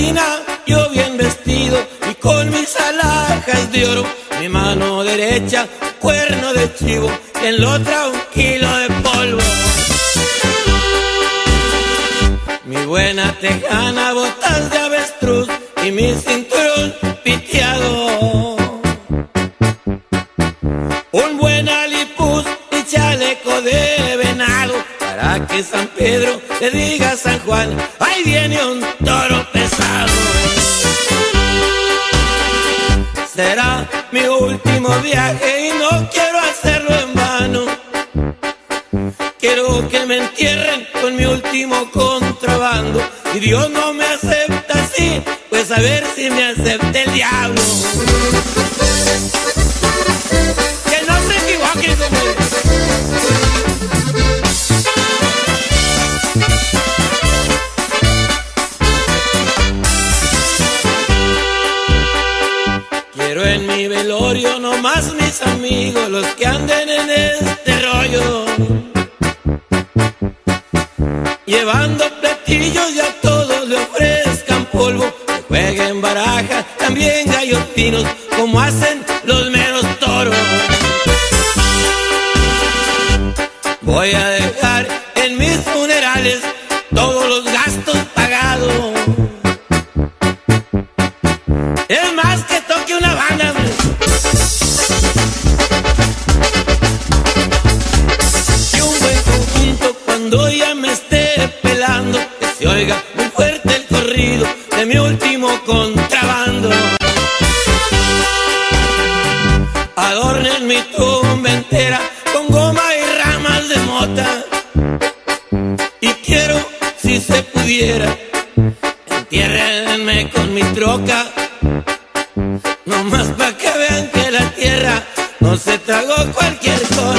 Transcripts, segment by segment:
esquina, yo bien vestido y con mis alhajas de oro, mi mano derecha, cuerno de chivo, y en la otra 1 kilo de polvo. Mi buena tejana, botas de avestruz y mi cinturón piteado. Un buen alipuz y chaleco de venado, para que San Pedro le diga a San Juan, ahí viene un toro pesado. Será mi último viaje y no quiero hacerlo en vano. Quiero que me entierren con mi último contrabando. Si Dios no me acepta así, pues a ver si me acepta el diablo. Que no se equivoquen conmigo. Quiero en mi velorio nomás mis amigos, los que anden en este rollo, llevando platillos y a todos le ofrezcan polvo, que jueguen baraja, también gallos finos, como hacen los meros toros. Voy a dejar en mis funerales todos los gastos pagados. Es más, que toque una banda, hombre. Y un buen conjunto cuando ya me esté pelando, que se oiga muy fuerte el corrido de mi último contrabando. Adornen mi tumba entera con goma y ramas de mota. Y quiero, si se pudiera, entiérrenme con mi troca, nomás pa' que vean que la tierra no se tragó cualquier cosa.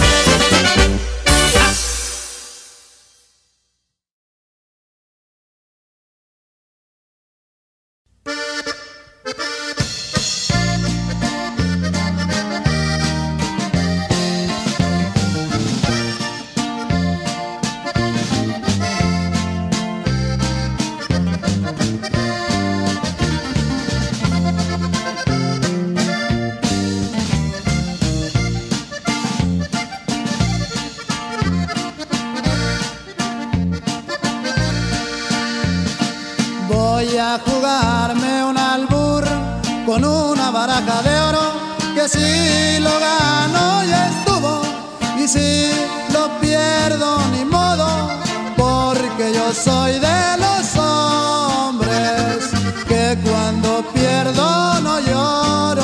Voy a jugarme un albur con una baraja de oro, que si lo gano ya estuvo, y si lo pierdo ni modo, porque yo soy de los hombres que cuando pierdo no lloro.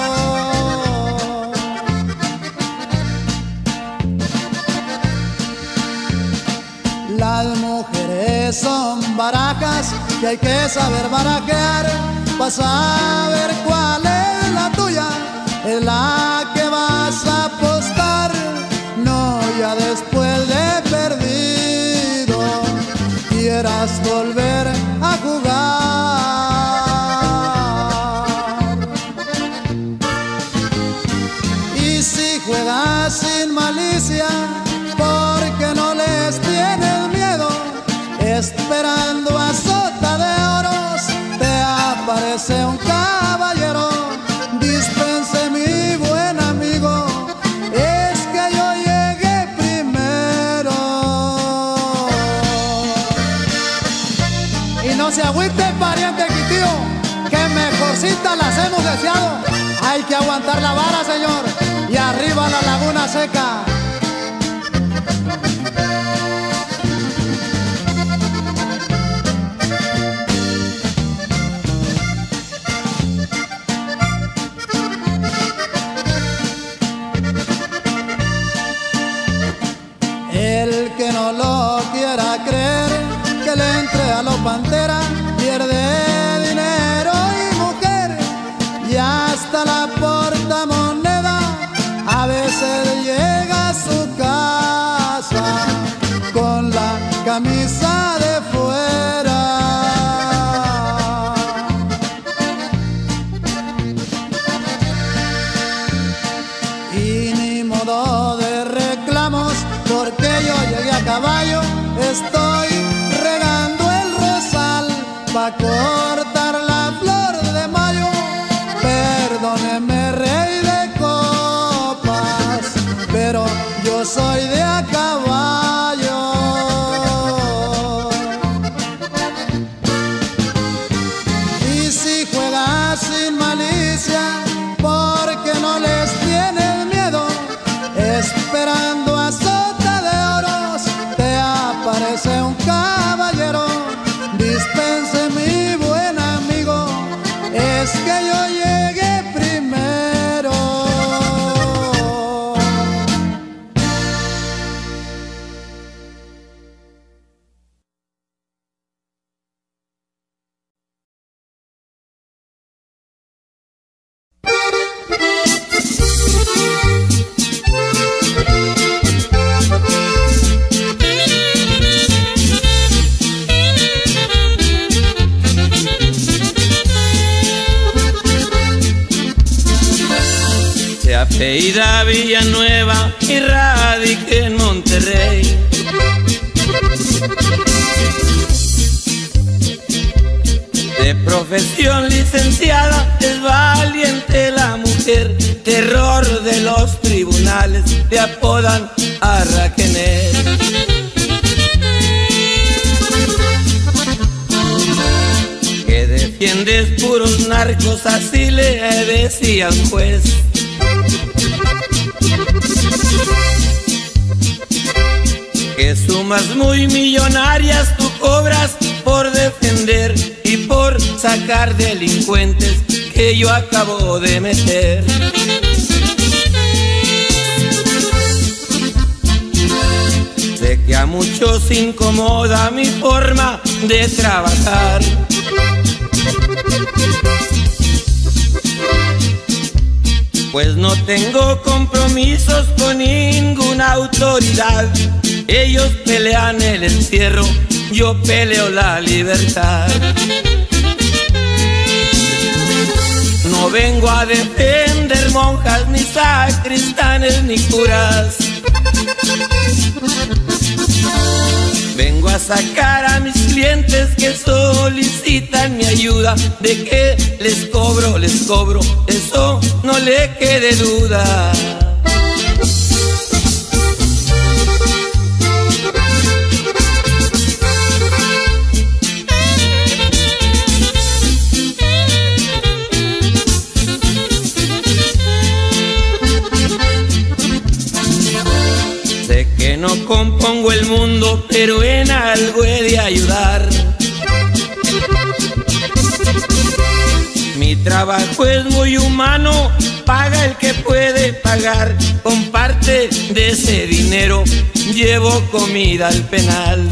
Las mujeres son barajas que hay que saber barajear, para saber cuál es la tuya, es la que vas a apostar. No, ya después de perdido quieras volver a jugar. Y si juegas sin malicia, porque no les tienes miedo, esperando a sota de oros te aparece un caballero. Dispense mi buen amigo, es que yo llegué primero. Y no se agüite, pariente quitío, que mejorcita las hemos deseado. Hay que aguantar la vara, señor, y arriba la laguna seca. El que no lo quiera creer, que le entre a los Pantera, pierde dinero y mujer, y hasta la portamoneda a veces llega a su casa con la camisa de fuera. Y ni modo de reclamos, porque yo llegué a caballo, estoy regando el rosal pa' cortar la flor de mayo. Perdóneme, rey de copas, pero yo soy de a caballo. Y si juegas sin malicia, porque no les tienes miedo, esperando a sota de oros, te aparece un caballero. Dispense, mi buen amigo, es que yo llegué primero. Se apellida Villanueva y radica en Monterrey. De profesión licenciada, es valiente la mujer, terror de los tribunales, le apodan a Raquenet. Que defiendes puros narcos, así le decía un juez. Que sumas muy millonarias tú cobras por defender y por sacar delincuentes que yo acabo de meter. Sé que a muchos incomoda mi forma de trabajar, pues no tengo compromisos con ninguna autoridad. Ellos pelean el encierro, yo peleo la libertad. No vengo a defender monjas, ni sacristanes, ni curas. Vengo a sacar a mis clientes que solicitan mi ayuda. De que les cobro, eso no le quede duda. Sé que no compongo el mundo, pero en algo he de ayudar. Mi trabajo es muy humano, paga el que puede pagar. Con parte de ese dinero llevo comida al penal.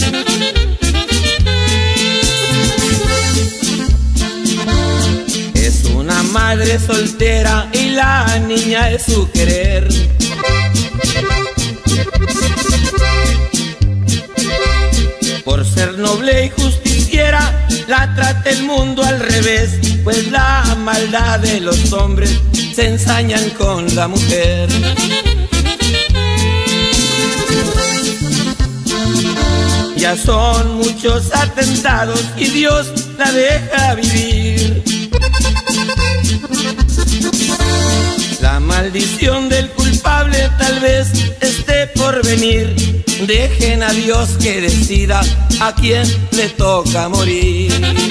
Es una madre soltera y la niña es su querer. Por ser noble y justiciera, la trata el mundo al revés, pues la maldad de los hombres se ensañan con la mujer. Ya son muchos atentados y Dios la deja vivir. La maldición del culpable tal vez esté por venir. Dejen a Dios que decida a quién le toca morir.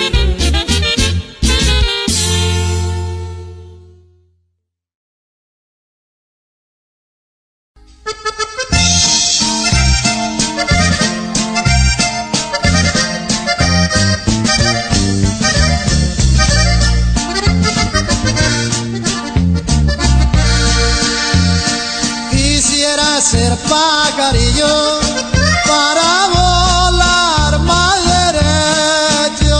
Quisiera ser pajarillo para volar más derecho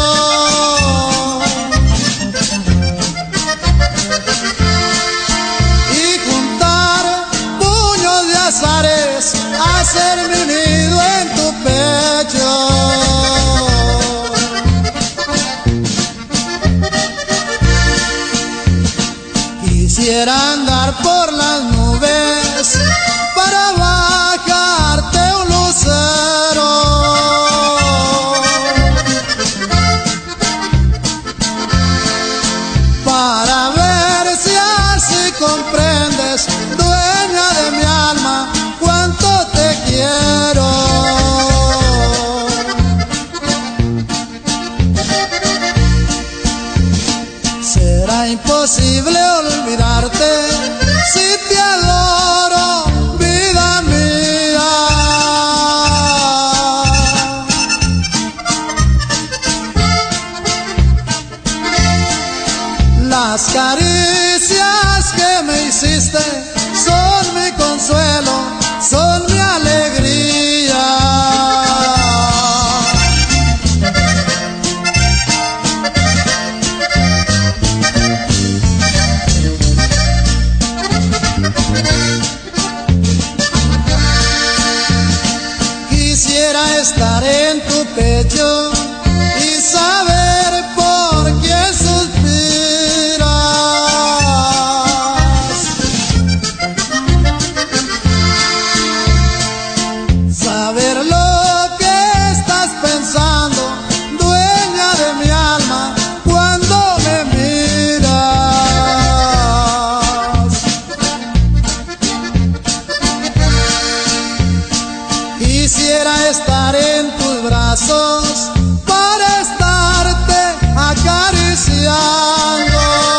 y juntar puños de azares, hacer mi nido en tu pecho. Quisiera andar por las nubes para bajarte un lucero Las caricias que me hiciste son mi consuelo, son mi alegría. Quisiera estar en tu pecho y saber por qué suspiras, saber lo que estás pensando, dueña de mi alma, cuando me miras. Quisiera estar en tus brazos para estarte acariciando,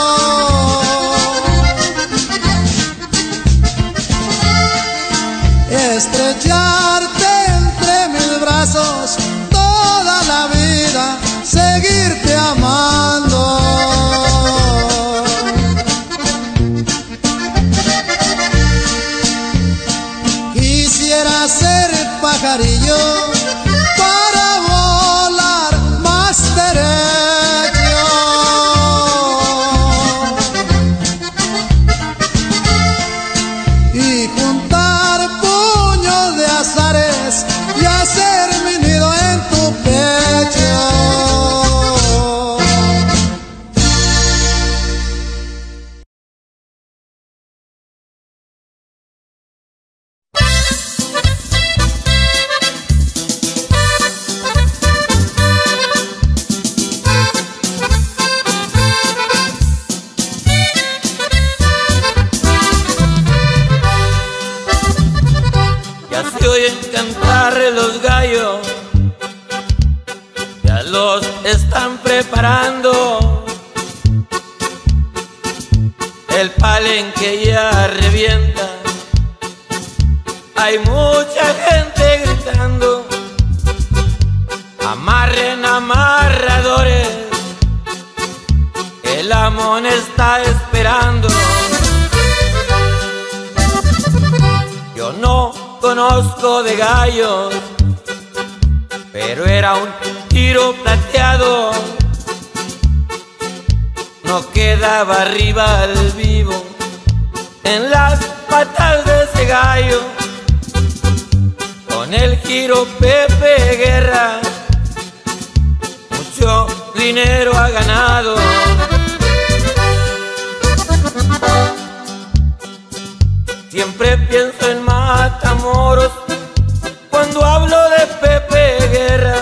estrecharte entre mis brazos toda la vida, seguirte amando. Quisiera ser pajarillo para volar más derecho y juntar puños de azares y hacer mi nido en tu pecho. Se oyen cantar los gallos, ya los están preparando. El palenque ya revienta, hay mucha gente gritando. Amarren amarradores, el amón está esperando. Yo no conozco de gallos, pero era un tiro plateado. No quedaba rival vivo en las patas de ese gallo. Con el giro Pepe Guerra mucho dinero ha ganado. Siempre pienso en Matamoros cuando hablo de Pepe Guerra.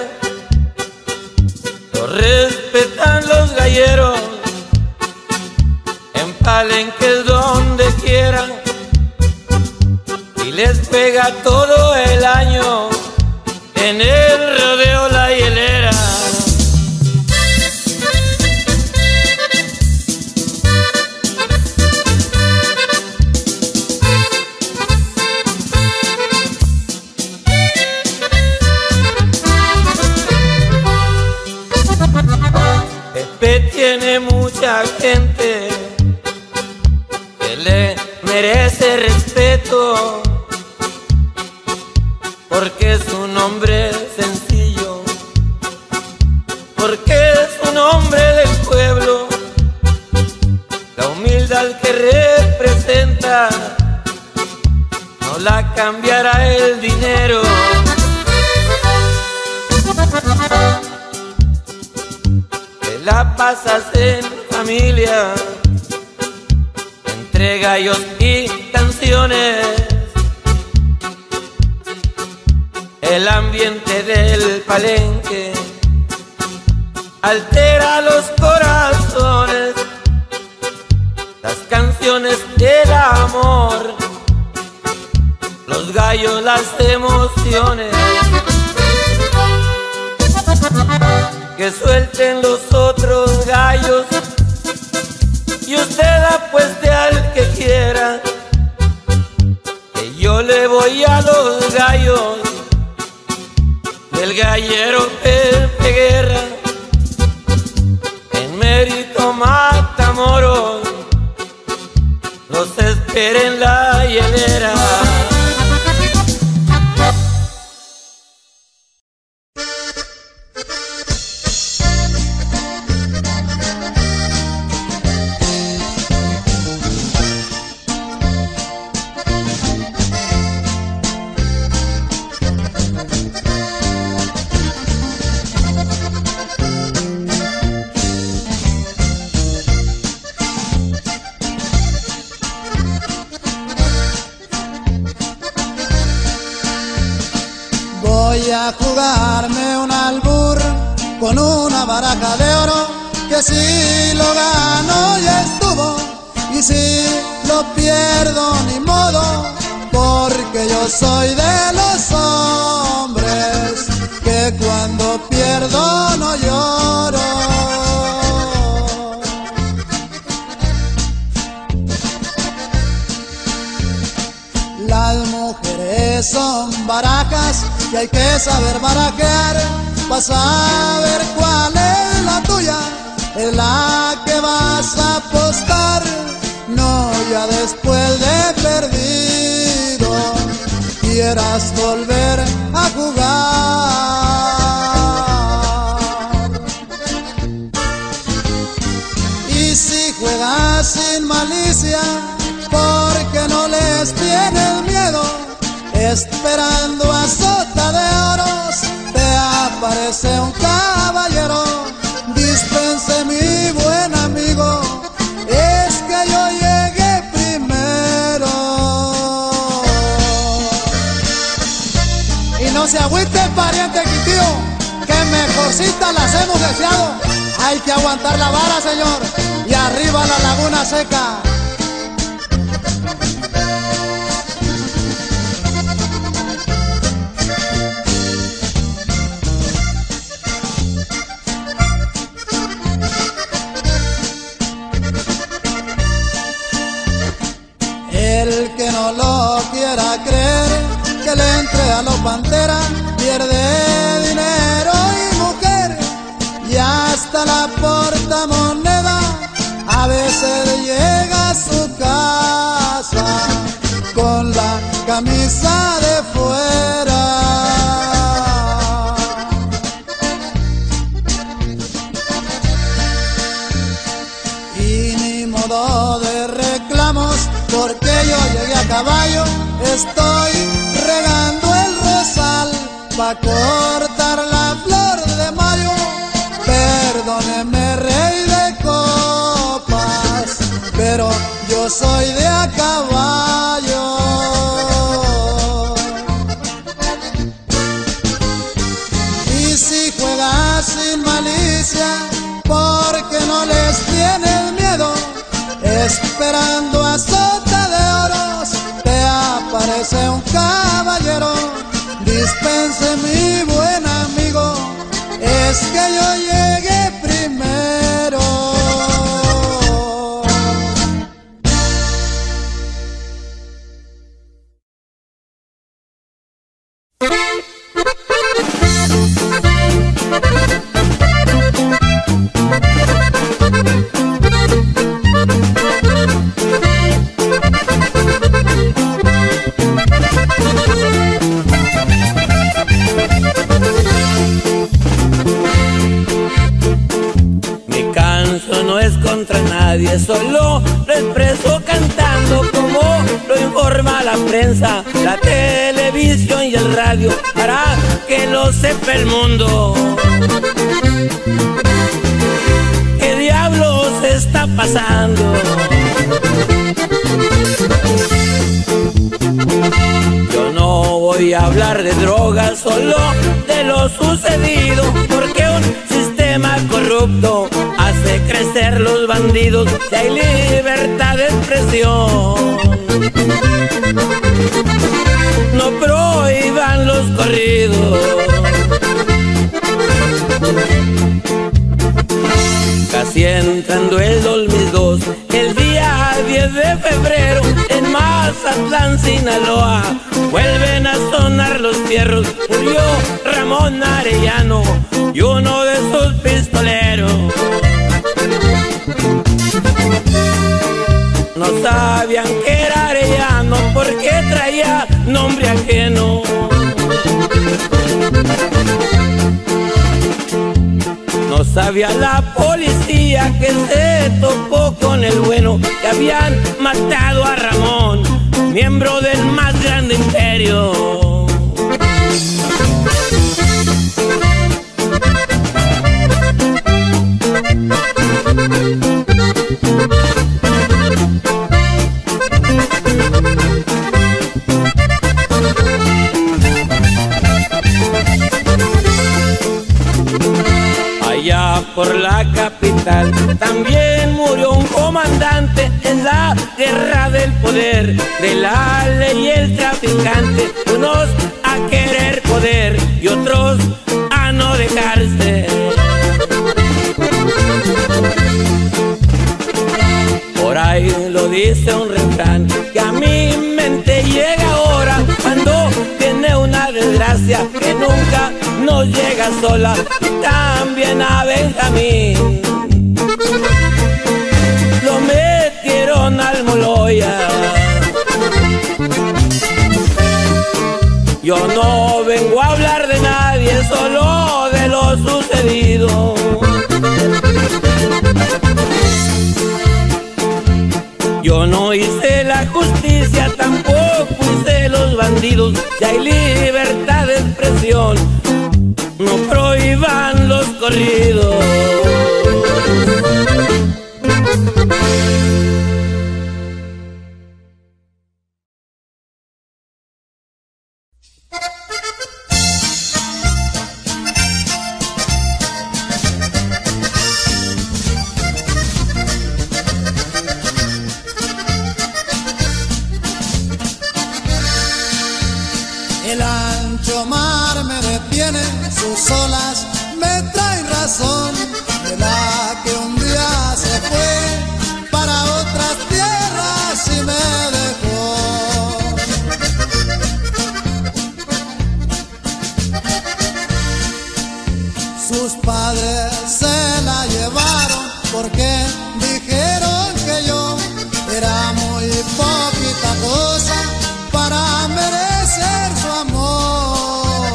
Lo respetan los galleros en palenques donde quieran y les pega todo el año en el rodeo La Hielera. Pepe tiene mucha gente que le merece respeto, porque es un hombre sencillo, porque es un hombre del pueblo. La humildad que representa no la cambiará el dinero. La pasas en familia, entre gallos y canciones. El ambiente del palenque altera los corazones. Las canciones del amor, los gallos, las emociones. Que suelten los otros gallos y usted apueste al que quiera, que yo le voy a los gallos del gallero Pepe Guerra en Mérito Matamoros. mujer en la hielera. Voy a jugarme un albur con una baraja de oro, que si lo gano ya estuvo, y si lo pierdo ni modo, porque yo soy de los hombres que cuando pierdo no lloro. Las mujeres son barajas y hay que saber barajear para saber cuál es la tuya, es la que vas a apostar. No ya después de perdido quieras volver a jugar. Y si juegas sin malicia, porque no les tienes miedo, esperando a sota de oros, te aparece un caballero. Dispense mi buen amigo, es que yo llegué primero. Y no se agüite pariente quitío, que mejorcita las hemos deseado. Hay que aguantar la vara, señor, y arriba la laguna seca. El que no lo quiera creer, que le entre a los Pantera, pierde dinero y mujer, y hasta la portamoneda a veces llega a su casa con la camisa de fuera. Y ni modo de reclamos, porque yo llegué a caballo, estoy regando el rosal pa' cortar la flor de mayo. Perdóneme, rey de copas, pero yo soy de a caballo. Y si juegas sin malicia, porque no les tienes miedo, esperando a sota de oros, te aparece un caballero. Dispense mi buen amigo, es que yo llegué primero. Solo lo expreso cantando como lo informa la prensa, la televisión y el radio, para que lo sepa el mundo. ¿Qué diablos está pasando? Yo no voy a hablar de drogas, solo de lo sucedido, porque un sistema corrupto hace crecer los bandidos si hay libertad de expresión. No prohíban los corridos. Casi entrando el 2002, el día 10 de febrero, en Mazatlán, Sinaloa, vuelven a sonar los fierros. Murió Ramón Arellano y uno de sus pistoleros. No sabían que era Arellano porque traía nombre ajeno. No sabía la policía que se topó con el bueno, que habían matado a Ramón, miembro del más grande imperio. Allá por la capital también murió un comandante en la guerra del poder, de la ley y el traficante, unos a querer poder y otros a no dejarse. Por ahí lo dice un refrán que a mi mente llega ahora cuando tiene una desgracia que nunca nos llega sola. También a Benjamín lo metieron al Moloya. Yo no vengo a hablar de nadie, solo de lo sucedido. Yo no hice la justicia, tampoco hice los bandidos. Si hay libertad de expresión, no prohíban los corridos. El ancho mar me detiene, sus olas me traen razón de la que un día se fue para otras tierras y me dejó. Sus padres se la llevaron porque dijeron que yo era muy poquita cosa para merecer su amor.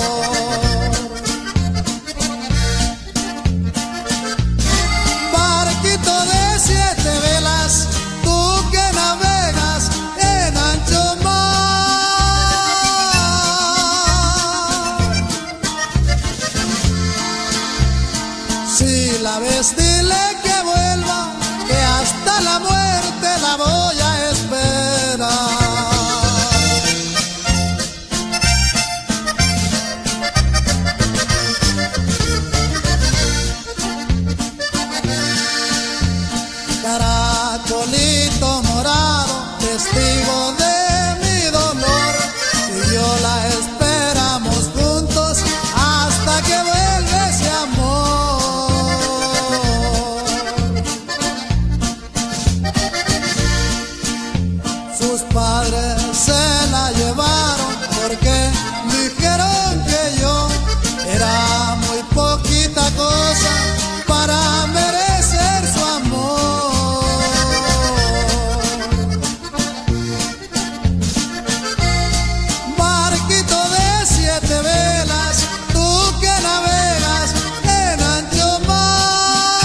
Barquito de 7 velas, tú que navegas en ancho mar, si la ves dile que vuelva, que hasta la muerte la voy a esperar. Caracolito morado, testigo de mi dolor, y yo la esperamos juntos hasta que vuelva ese amor. Sus padres se la llevaron porque dijeron que yo era muy poquita cosa para merecer su amor. Barquito de 7 velas, tú que navegas en ancho mar,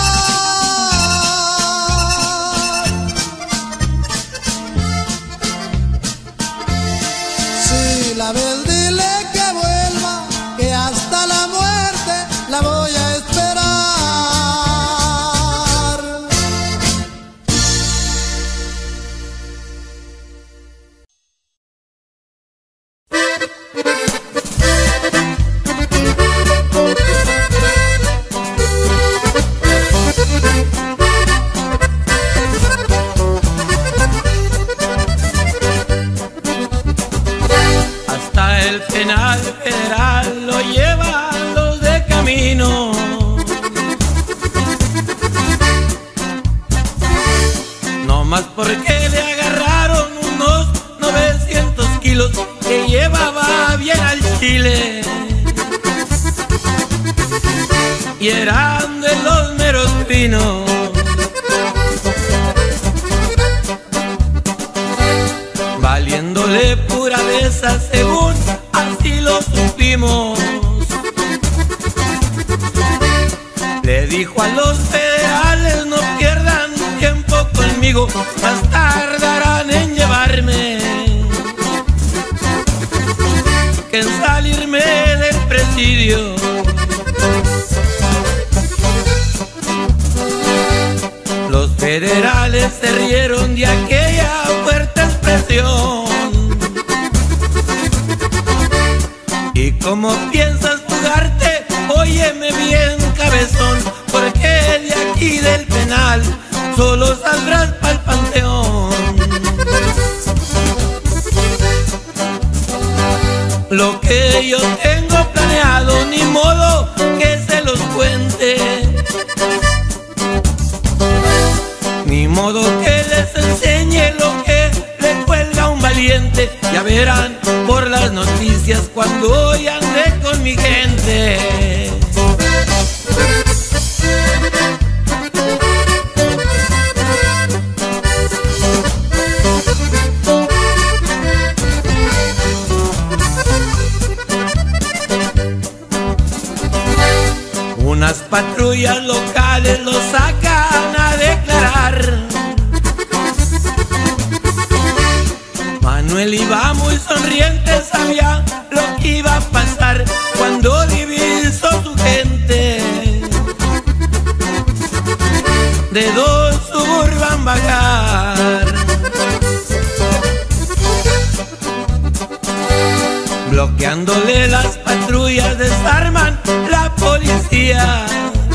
si la ves dile que vuelva, que hasta la muerte la voy a esperar. Hasta el penal federal lo llevan los de camino. No más porque le agarraron unos 900 kilos que llevaba bien al chile. Y eran de los meros finos. Valiéndole cabeza, según así lo supimos. Le dijo a los federales: no pierdan tiempo conmigo, más tardarán en llevarme que en salirme del presidio. Los federales se rieron de aquella fuerte expresión. ¿Y cómo piensas fugarte? Óyeme bien, cabezón, porque de aquí del penal solo saldrás pa'l panteón. Lo que yo tengo planeado, ni modo que se los cuente, ni modo que les enseñe lo que le cuelga a un valiente. Ya verán por las noticias cuando hoy ande con mi gente. Unas patrullas locales lo sacan a declarar. Manuel iba muy sonriente, sabía lo que iba a pasar cuando divisó su gente de dos Suburban bajar. Bloqueándole las patrullas, desarman la policía.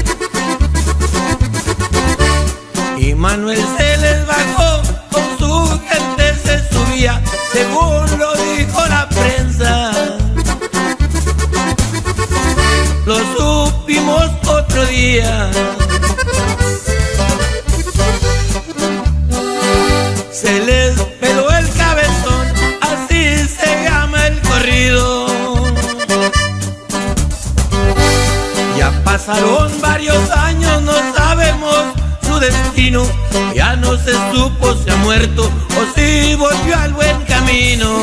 Y Manuel se les bajó, con su gente se subía, según lo dijo la prensa. Lo supimos otro día. Se les peló el cabezón, así se llama el corrido. Ya pasaron varios años, no sabemos su destino. Ya no se supo si ha muerto o si volvió al buen camino.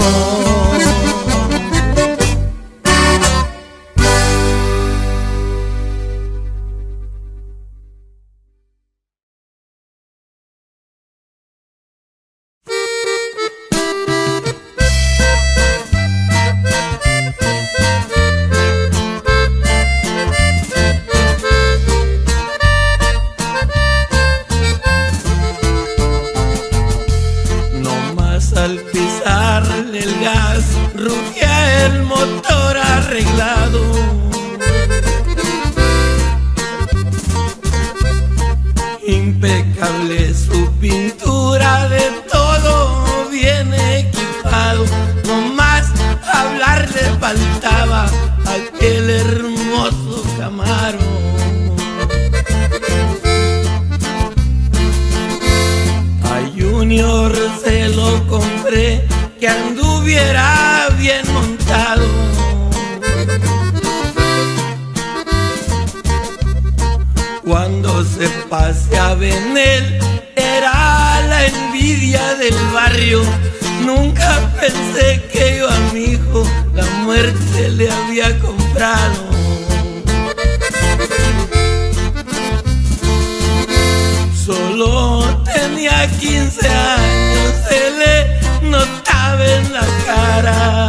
Al pisarle el gas, rugía el motor arreglado. Impecable su pintura, de todo bien equipado. Nomás hablar le faltaba a aquel hermoso Camaro. Junior se lo compré, que anduviera bien montado. Cuando se paseaba en él, era la envidia del barrio. Nunca pensé que yo a mi hijo la muerte le había comprado. Solo tenía 15 años, se le notaba en la cara.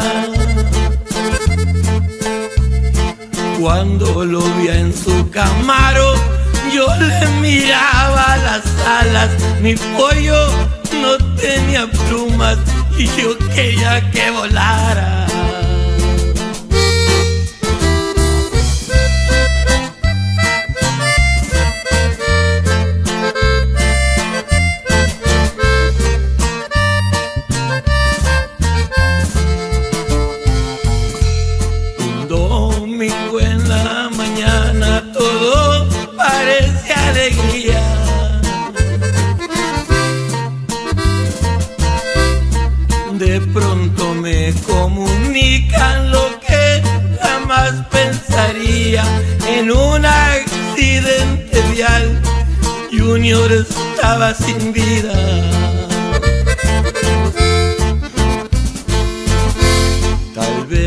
Cuando lo vi en su Camaro, yo le miraba las alas. Mi pollo no tenía plumas y yo quería que volara. En la mañana todo parece alegría. De pronto me comunican lo que jamás pensaría. En un accidente vial, Junior estaba sin vida.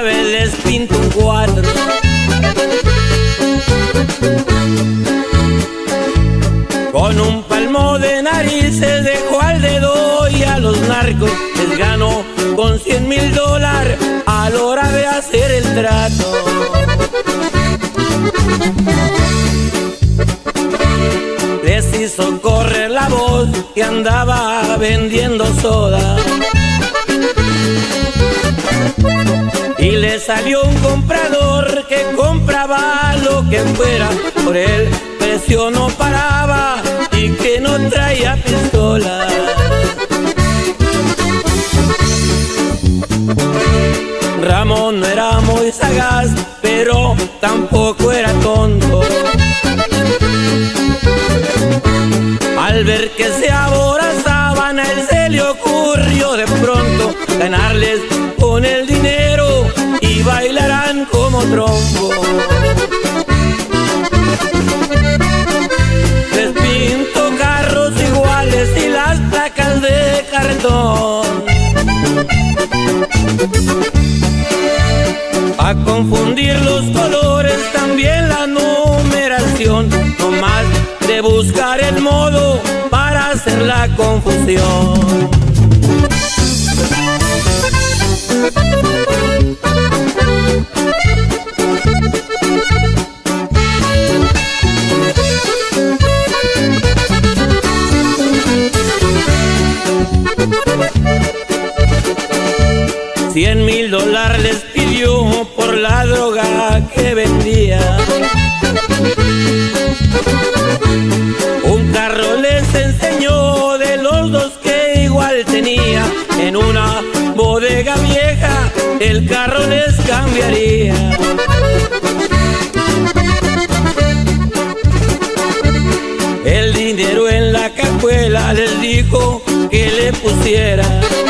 una vez les pinto un cuadro. Con un palmo de narices dejó al dedo y a los narcos les ganó con $100,000 a la hora de hacer el trato. Les hizo correr la voz que andaba vendiendo soda y le salió un comprador que compraba lo que fuera, por el precio no paraba y que no traía pistola. Ramón no era muy sagaz, pero tampoco era tonto. Al ver que se aborazaban, a él se le ocurrió de pronto ganarles con el dinero y bailarán como trompo. Les pinto carros iguales y las placas de cartón, a confundir los colores, también la numeración, no más de buscar el modo para hacer la confusión. $100,000 les pidió por la droga que vendía. Un carro les enseñó de los dos que igual tenía. En una bodega vieja el carro les cambiaría. El dinero en la cajuela les dijo que le pusiera.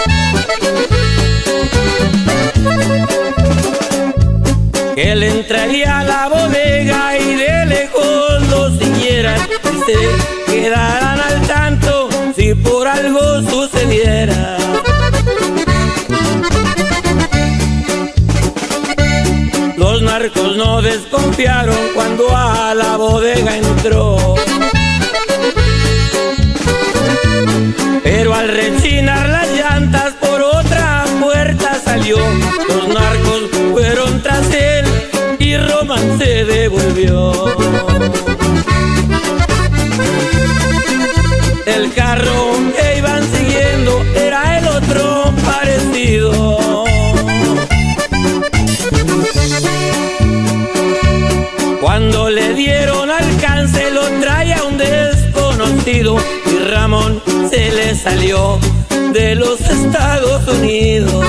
Que le entraría a la bodega y de lejos lo siguieran y se quedaran al tanto si por algo sucediera. Los narcos no desconfiaron cuando a la bodega entró, pero al rechinar las llantas por otra puerta salió. Los narcos fueron tras él y Román se devolvió. El carro que iban siguiendo era el otro parecido. Cuando le dieron alcance lo traía un desconocido y Ramón se le salió de los Estados Unidos.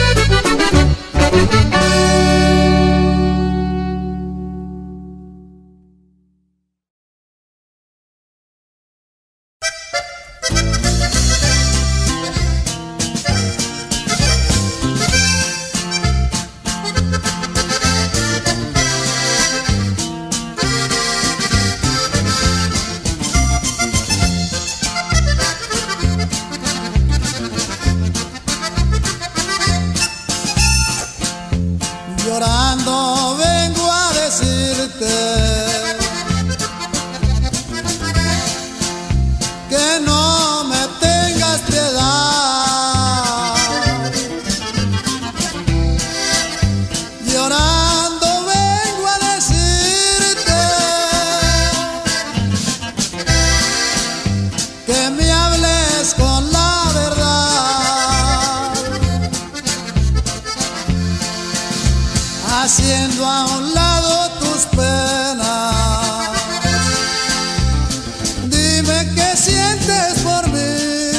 Llorando vengo a decirte que no me tengas piedad. Llorando vengo a decirte que me hables con la verdad, haciendo a un lado tus penas. Dime qué sientes por mí,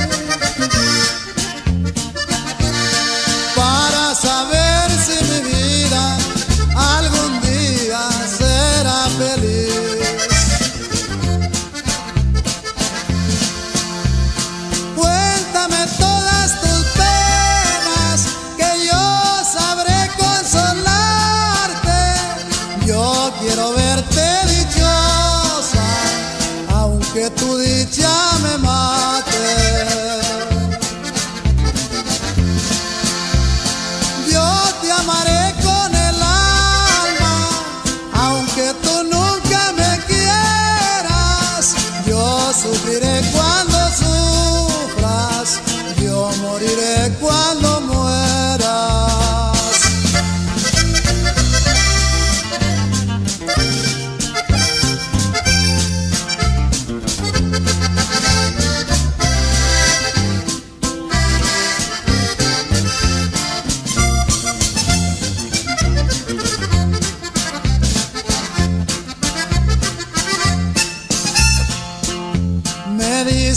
para saber si mi vida algún día será feliz. Cuéntame todas tus penas, que yo sabré consolarte. Yo quiero verte dichosa, aunque tu dicha me mate. Yo te amaré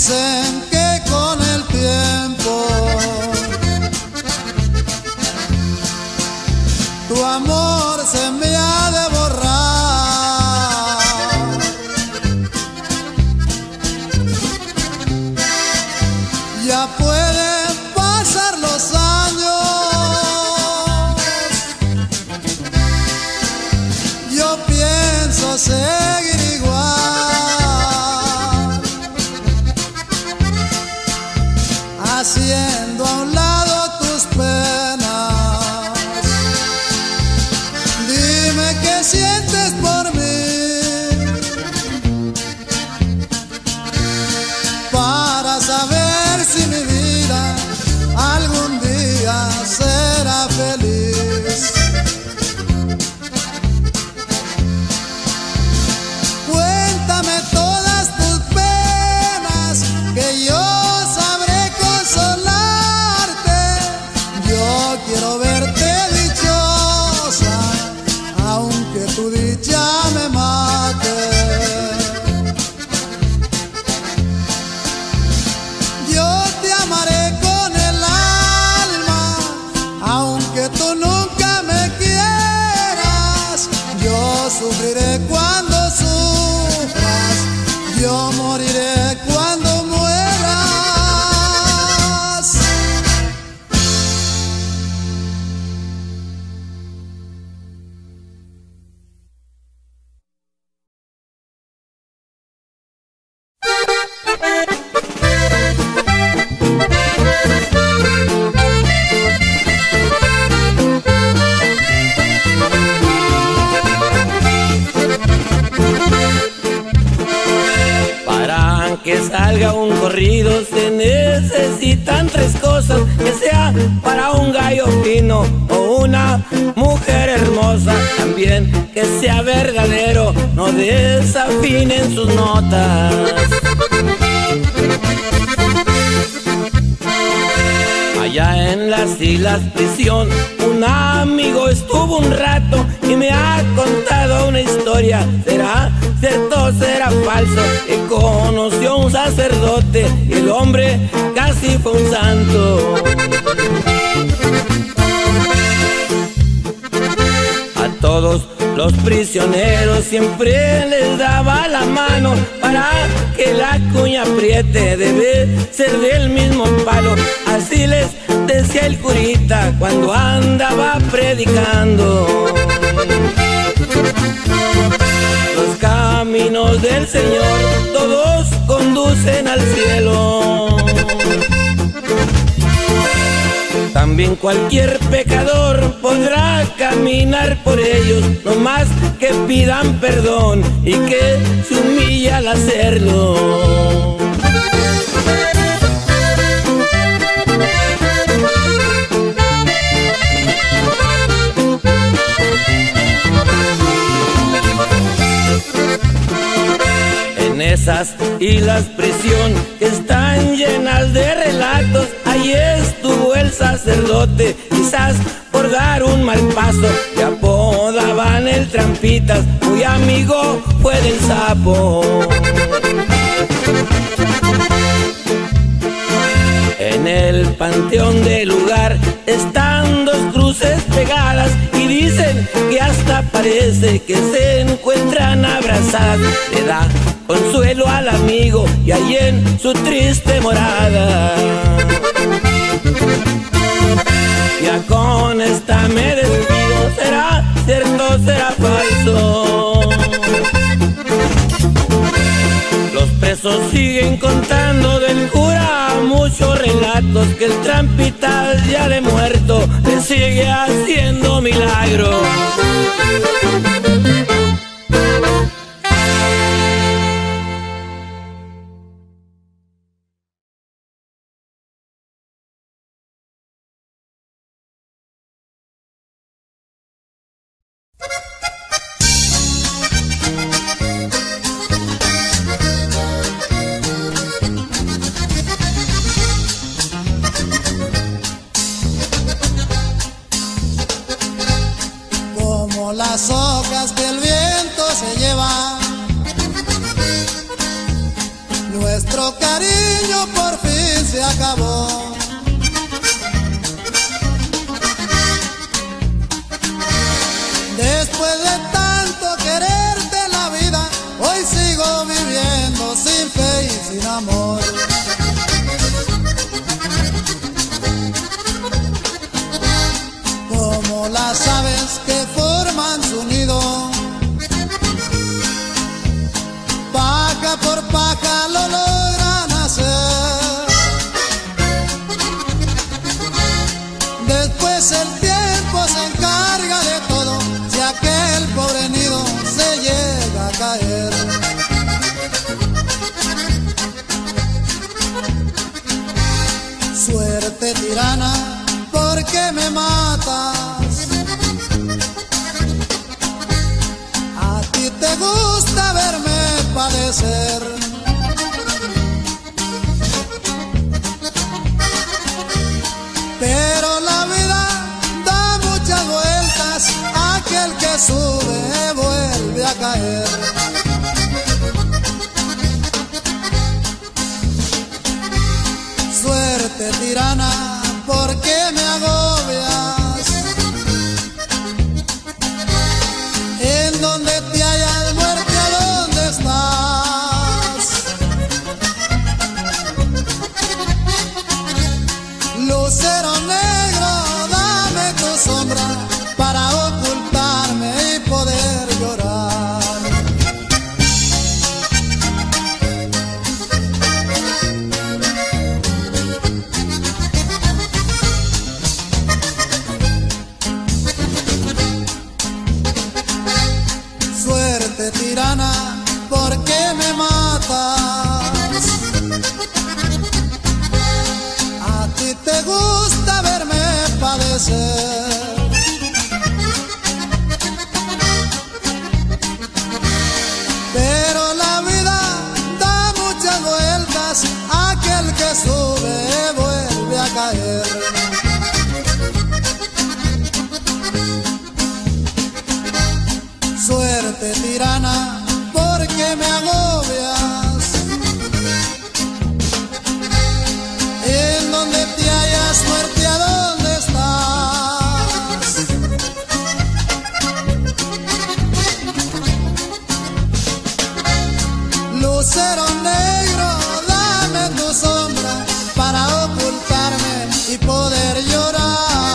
dicen que con el tiempo tu amor se me ha de borrar. Ya pueden pasar los años, yo pienso seguir igual, haciendo a un lado tus penas. Dime qué sientes por mí, para saber si mi vida algún día será feliz. Cuéntame todas tus penas, que yo sabré consolarte. Yo quiero verte dichosa, aunque tu dicha me mate. Yo te amaré con el alma, aunque tú nunca me quieras. Yo sufriré cuando sufras, yo moriré cuando mueras. Para que salga un corrido se necesitan tres cosas: que sea para un gallo fino o una mujer hermosa, también que sea verdadero, no desafinen sus notas. Allá en las Islas Prisión un amigo estuvo un rato y me ha contado una historia. ¿Será cierto o será falso? Que conoció un sacerdote y el hombre casi fue un santo. A todos los prisioneros siempre les daba la mano, para que la cuña apriete debe ser del mismo palo. Así les decía el curita cuando andaba predicando. Los caminos del Señor todos conducen al cielo. También cualquier pecador podrá caminar por ellos, no más que pidan perdón y que se humille al hacerlo. En esas islas prisión que están llenas de relatos, ahí estuvo el sacerdote, quizás por dar un mal paso, le apodaban el Trampitas, muy amigo fue del sapo. En el panteón del lugar están dos cruces pegadas y dicen que hasta parece que se encuentran abrazadas. Le da consuelo al amigo y ahí en su triste morada. Ya con esta me despido, ¿será cierto o será falso? Los presos siguen contando del cura muchos relatos, que el Trampitas ya de muerto le sigue haciendo milagros. Las hojas que el viento se lleva, nuestro nuestro cariño por fin se acabó. Después de tanto quererte la vida, hoy sigo viviendo sin fe y sin amor. Como las aves que forman su nido, paja por paja lo logran hacer. Después el tiempo se encarga de todo, si aquel pobre nido se llega a caer. Suerte tirana, ¿por qué me matas? A ti te gusta verme padecer. Pero la vida da muchas vueltas, aquel que sube vuelve a caer. Suerte tirana, ¿por qué me agobias? En donde te hayas muerte, ¿a dónde estás? Lucero negro, dame tu sombra para ocultarme y poder llorar. Suerte tirana, ¿por qué me matas? A ti te gusta verme padecer. Pero la vida da muchas vueltas, aquel que sube vuelve a caer. Suerte tirana, ¿por qué me agobias? En donde te hayas muerte, ¿a dónde estás? Lucero negro, dame tu sombra para ocultarme y poder llorar.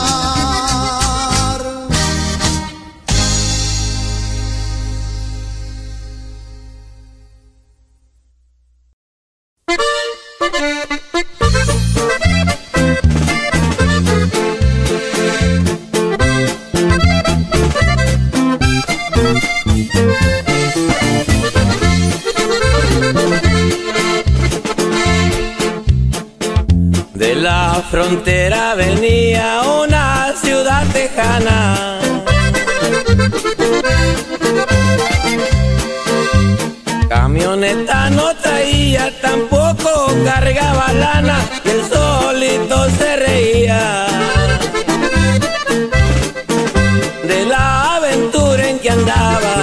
De la frontera venía una ciudad tejana, camioneta no traía, tampoco cargaba lana, y el solito se reía de la aventura en que andaba.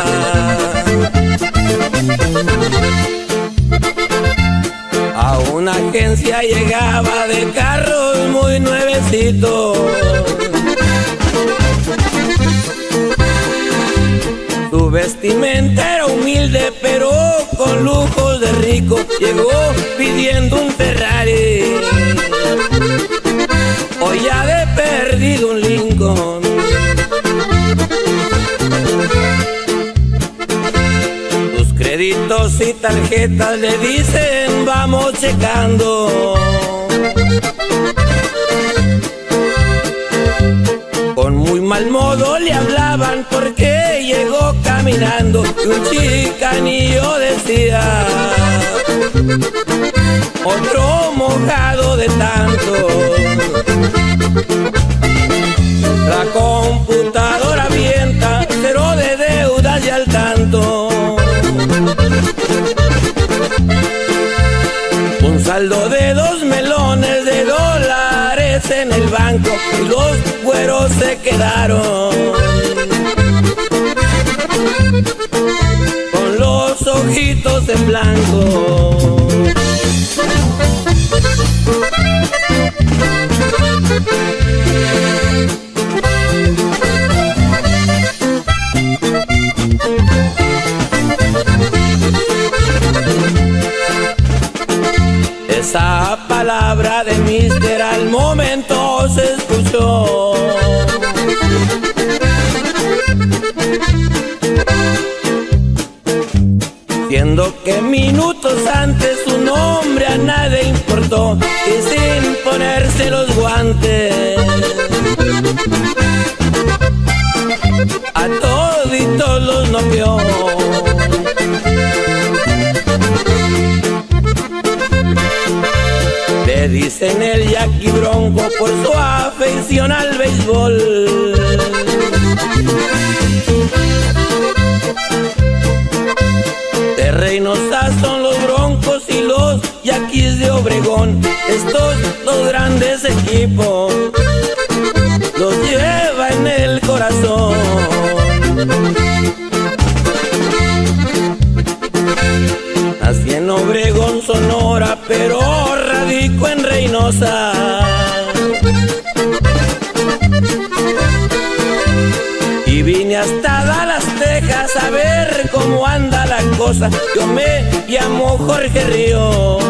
A una agencia llegaba de carros muy nuevecitos, su vestimenta era humilde pero con lujos de rico. Llegó pidiendo un Ferrari, o ya de perdido un Lincoln. Sus créditos y tarjetas le dicen vamos checando. Con muy mal modo le hablaban porque llegó caminando, y un chicanillo decía, otro mojado de tanto. La computadora avienta, cero de deudas y al tanto. Un saldo de 2 melones de dólares en el banco, y los güeros se quedaron con los ojitos en blanco. Minutos antes su nombre a nadie importó y sin ponerse los guantes a toditos los noqueó. Le dicen el Jackie Bronco por su afección al béisbol. De Reynosa son los Broncos y los Yaquis de Obregón. Estos dos grandes equipos los lleva en el corazón. Nací en Obregón, Sonora, pero radico en Reynosa. Y vine hasta Dallas, Texas, a ver cómo anda la cosa. Yo me llamo Jorge Ríos.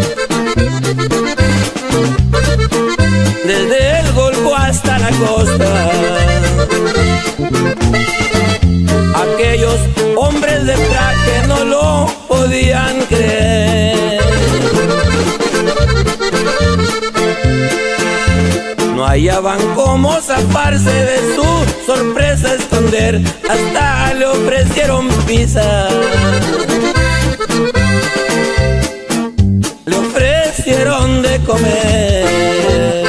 Desde el Golfo hasta la costa, aquellos hombres de traje no lo podían creer. No hallaban cómo zafarse de su sorpresa esconder. Hasta le ofrecieron pizza, le ofrecieron de comer.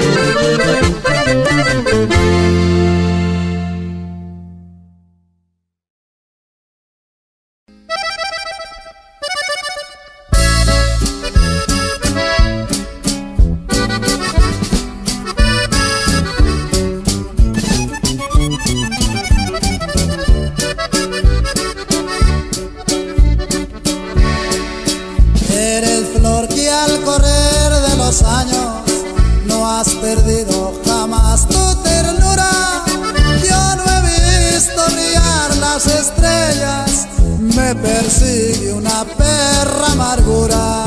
Eres flor que al correr de los años no has perdido jamás tu ternura. Yo no he visto brillar las estrellas, me persigue una perra amargura.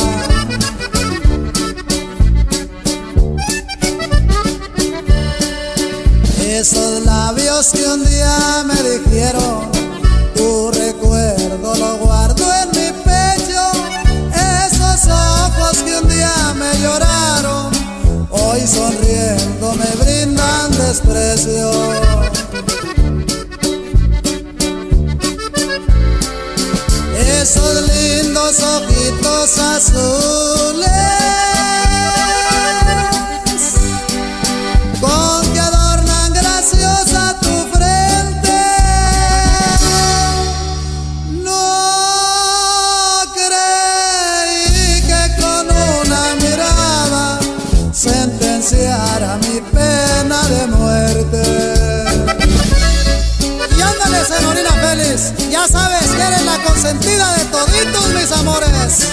Esos labios que un día me dijeron, tu recuerdo lo guardo en mi pecho. Esos ojos que un día me lloraron, hoy sonriendo me brindan desprecio. Esos lindos ojitos azules con que adornan graciosa tu frente, no creí que con una mirada sentenciara mi pena de muerte. Y ándale, señorita Félix, ya sabes que eres la consentida de toditos mis amores.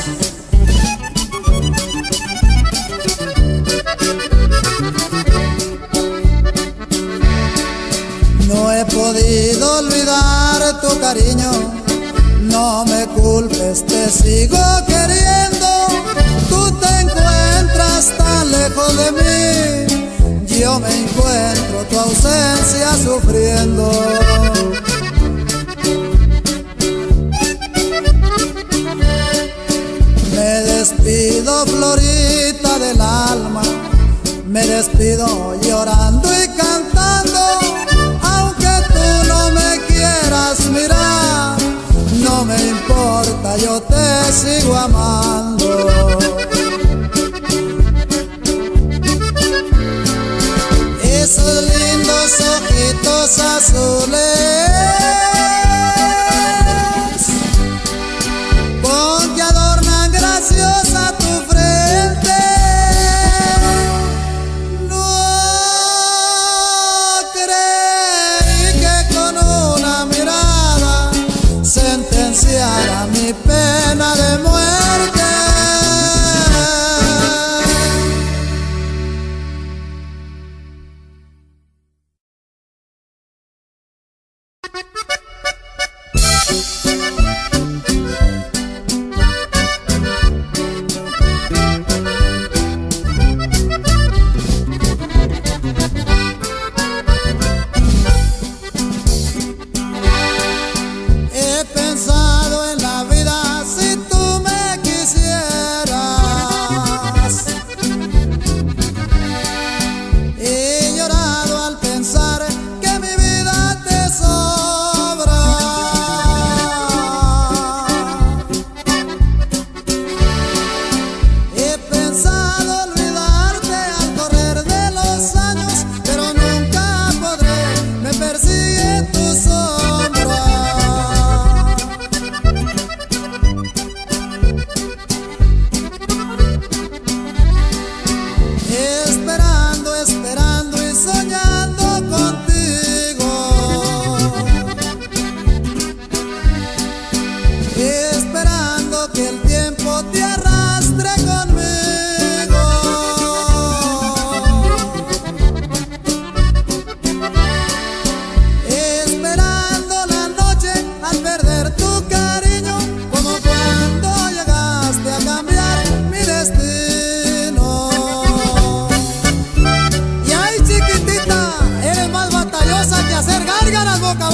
No he podido olvidar tu cariño, no me culpes, te sigo queriendo. Tú te encuentras tan lejos de mí, yo me encuentro tu ausencia sufriendo. Me despido, florita del alma, me despido llorando y cantando. Aunque tú no me quieras mirar, no me importa, yo te sigo amando. Esos lindos ojitos azules con que adornan graciosa tu frente, no creí que con una mirada sentenciara mi pena de muerte. He pensado en la vida si tú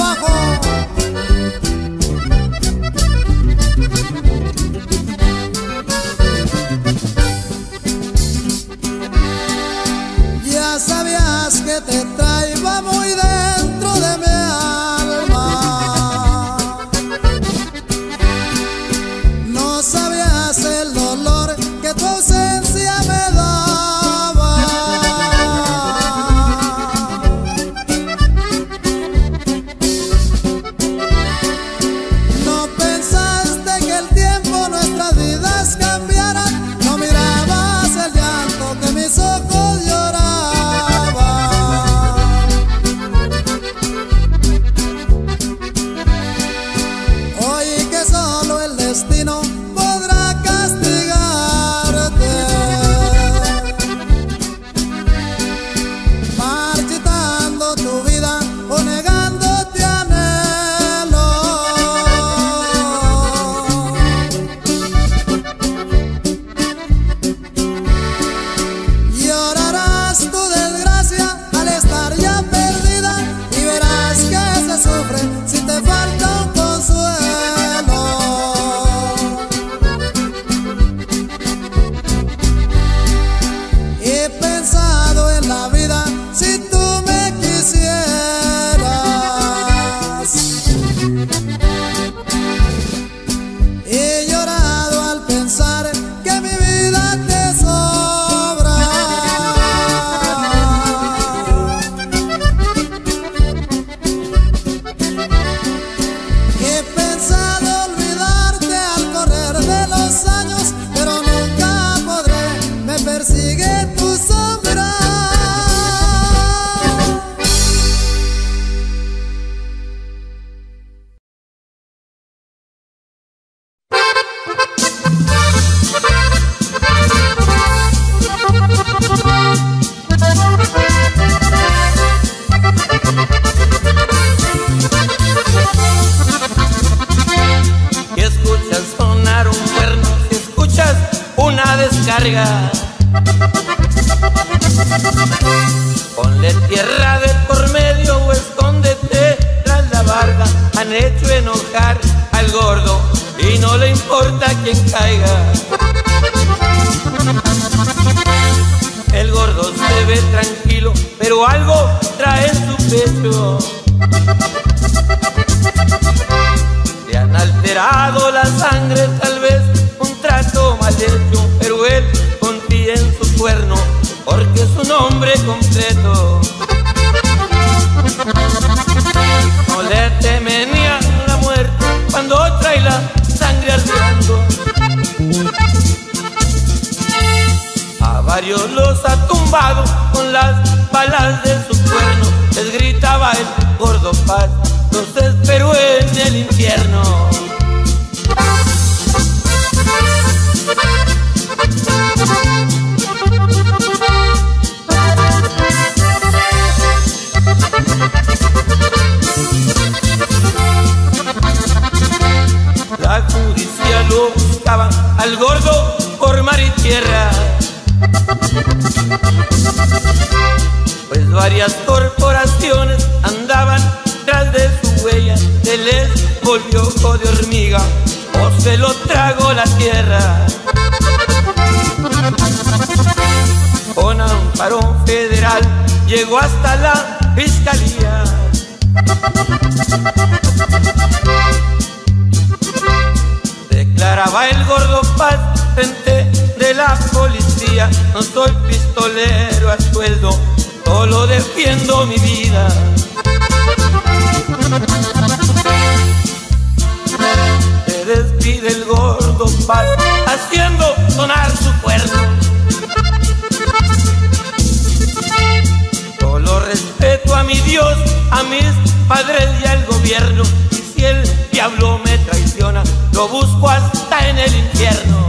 trabajo. Ya sabías que te traía muy dentro de mi alma. No sabías el dolor que tu ausencia me daba. No pensaste que el tiempo nuestras vidas cambiaran. No mirabas el llanto que mis ojos lloraban. Hoy que solo el destino podrá castigarte, marchitando tu vida o negándote anhelo. Llorarás tu desgracia al estar ya perdida y verás que se sufre si te falta un consuelo. He pensado en la vida si tú me quisieras. He llorado al pensar que mi vida te sobra. He pensado olvidarte al correr de los años, pero nunca podré, me persigue tu sombra. Si escuchas sonar un cuerno, si escuchas una descarga, ponle tierra de por medio o escóndete tras la barda. Han hecho enojar al gordo y no le importa quién caiga. El gordo se ve tranquilo, pero algo trae en su pecho. Le han alterado la sangre, tal vez un trato mal hecho, pero él confía en su cuerno porque es un hombre completo. No le teme ni a la muerte cuando trae la sangre ardiendo. A varios los ha tumbado con las balas de su cuerno. Les gritaba el gordo Paz, los esperó en el infierno. La justicia lo buscaba al gordo por mar y tierra, pues varias corporaciones andaban tras de su huella. Se les volvió ojo de hormiga o se lo tragó la tierra. Con amparo federal llegó hasta la fiscalía. Declaraba el gordo Paz frente de la policía: no soy pistolero a sueldo, solo defiendo mi vida. Se despide el gordo Paz haciendo sonar su cuerno. Solo respeto a mi Dios, a mis padres y al gobierno. Y si el diablo me traiciona, lo busco hasta en el infierno.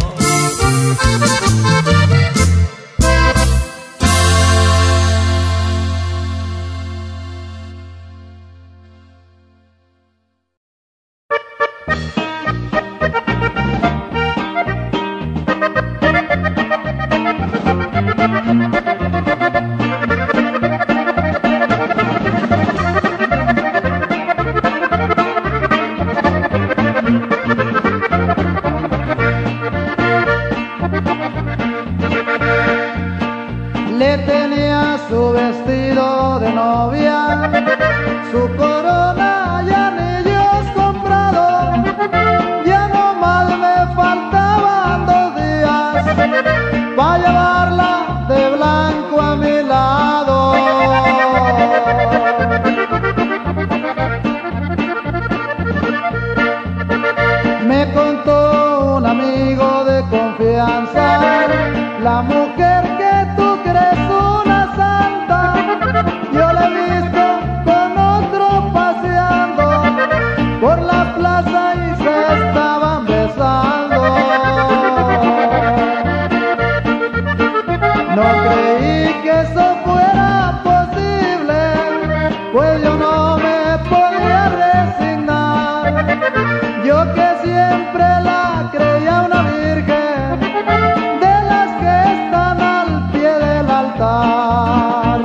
la mujer que tú crees una santa, yo la he visto con otro paseando por la plaza y se estaban besando. No creí que eso fuera posible, pues yo no me podía resignar. Yo que siempre la creía una virgen, de las que están al pie del altar.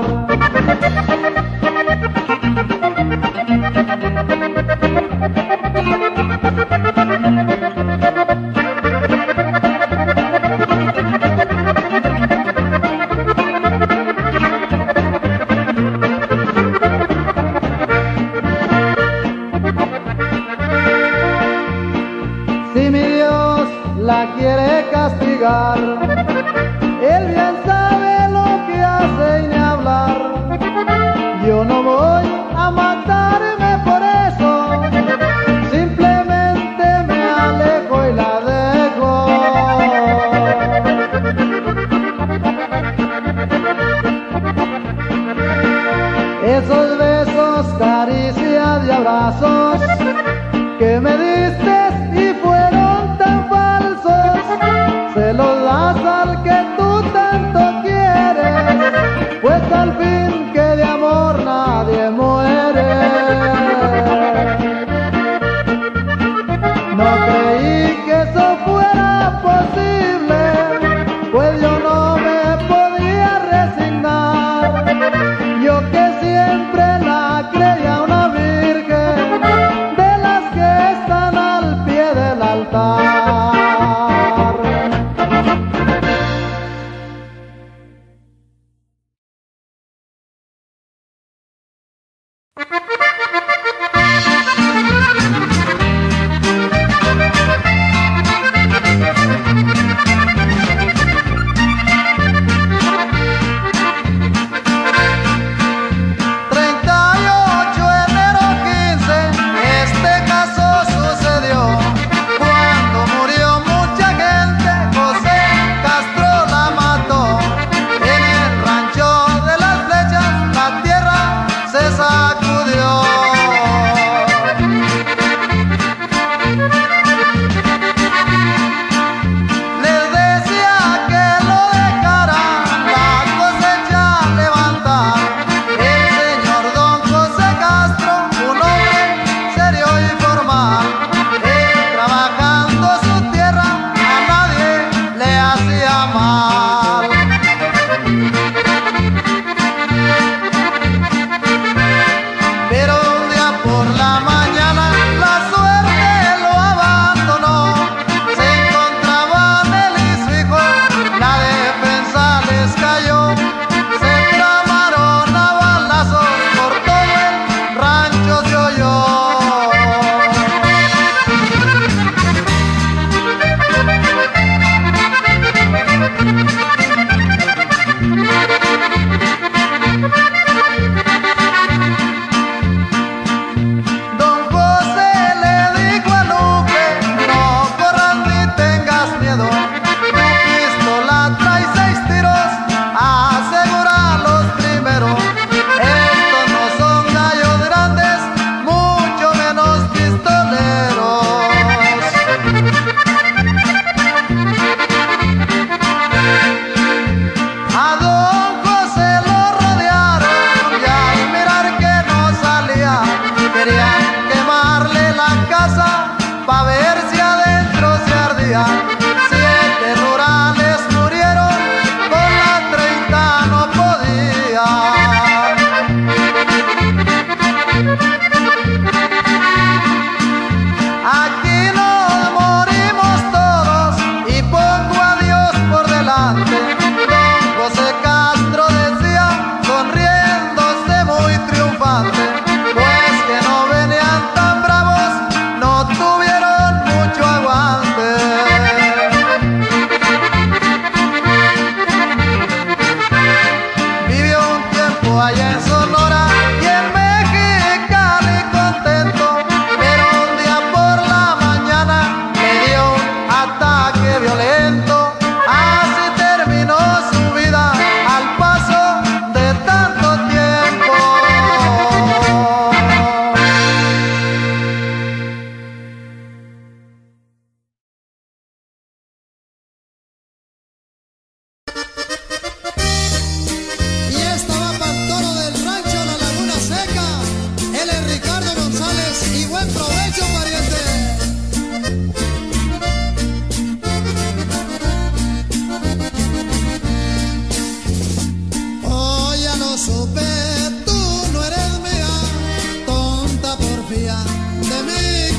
Si mi Dios la quiere castigar, Él bien sabe lo que hace y ni hablar. Yo no voy a matarme por eso, simplemente me alejo y la dejo. Esos besos, caricias y abrazos que me diste y fueron tan falsos, se los das al que tú tanto quieres, pues al fin que de amor nadie muere. No creí que eso fuera posible, pues yo no me podía resignar. Yo que siempre la creía una virgen, de las que están al pie del altar. Pues que no venían tan bravos, no tuvieron mucho aguante. buen provecho, pariente. Oh, ya lo supe, tú no eres mía, tonta porfía de mi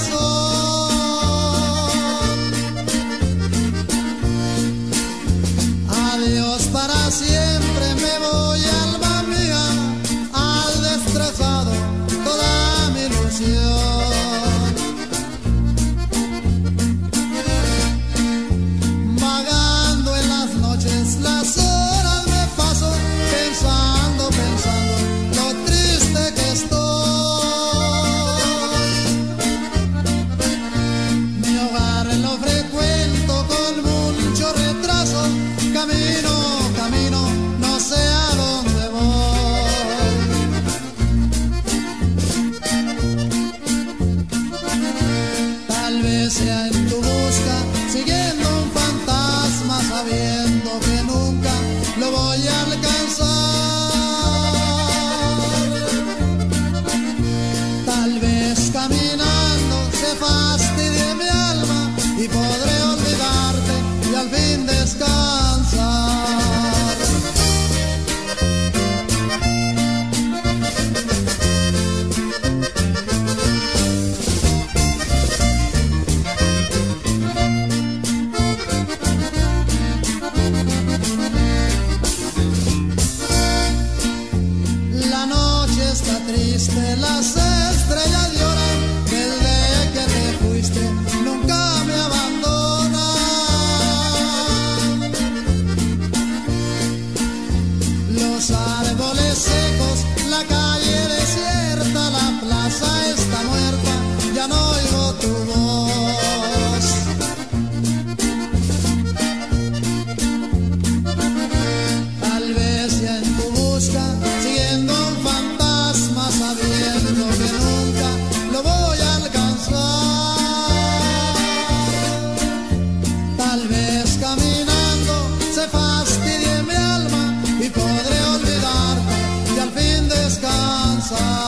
corazón. Adiós para siempre, me voy, alma mía, has destrozado toda mi ilusión. Vagando en las noches, las horas me paso pensando, pensando lo triste que estoy. Mi hogar lo frecuento con mucho retraso, camino, camino, no sé a dónde voy. Tal vez sea en tu busca, siguiendo un fantasma, sabiendo que nunca lo voy a alcanzar. Tal vez caminando se fastidie mi alma y podré olvidarte y al fin descansar. La noche está triste, las estrellas lloran, desde que te fuiste nunca me abandonan. Los árboles secos, la calle desierta, la plaza está muerta, ya no oigo tu voz. Tal vez sea en tu busca, siguiendo un fantasma, sabiendo que nunca lo voy a alcanzar. Tal vez caminando se fastidie mi alma y podré olvidarte y al fin descansar.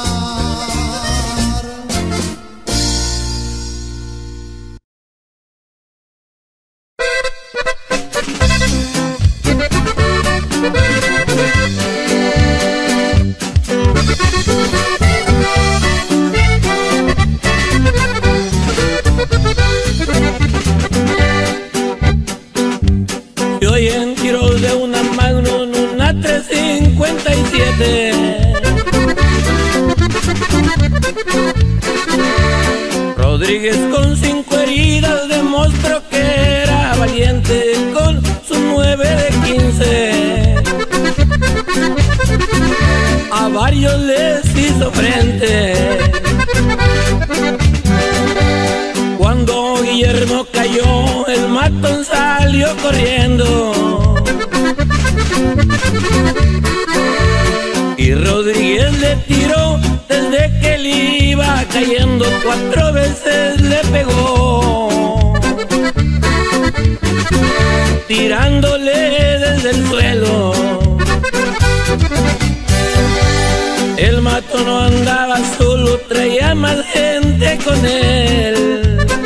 Yo hoy en tiros de una Magnum, una 357. Rodríguez con 5 heridas demostró que era valiente con su 9 de 15. A varios les hizo frente. Cuando Guillermo cayó, el matón salió corriendo. Y Rodríguez le tiró desde que él iba cayendo, 4 veces le pegó, tirándole desde el suelo. El matón no andaba solo, traía más gente con él.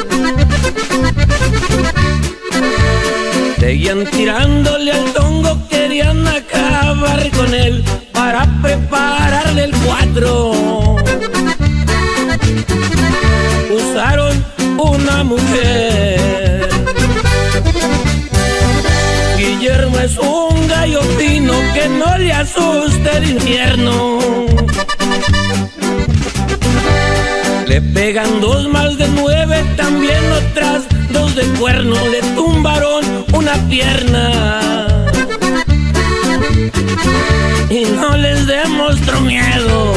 Seguían tirándole al tongo, querían acabar con él para prepararle el 4. Usaron una mujer. Guillermo es un gallo fino que no le asusta el infierno. Le pegan 2 más de 9, también otras 2 de cuerno, le tumbaron una pierna y no les demostró miedo.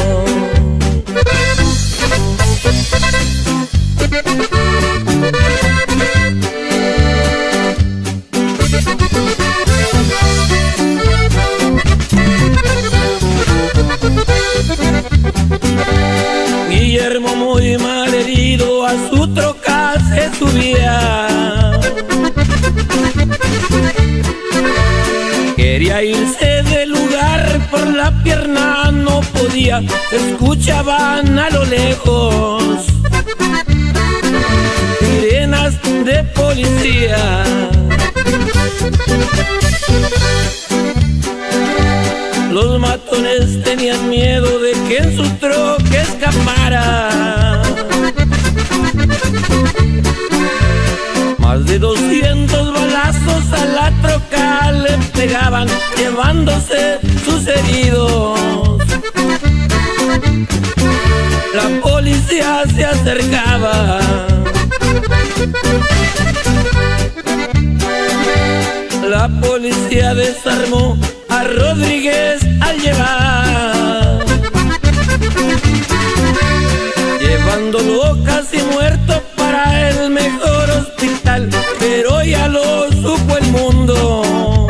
Guillermo muy mal herido a su troca se subía. Quería irse del lugar, por la pierna no podía. policía se escuchaban a lo lejos sirenas de policía. Los matones tenían miedo de que en su troca escapara. Más de 200 balazos a la troca le pegaban, llevándose sus heridos. La policía se acercaba. La policía desarmó a Rodríguez al llevar, llevándolo casi muerto para el mejor hospital, pero ya lo supo el mundo,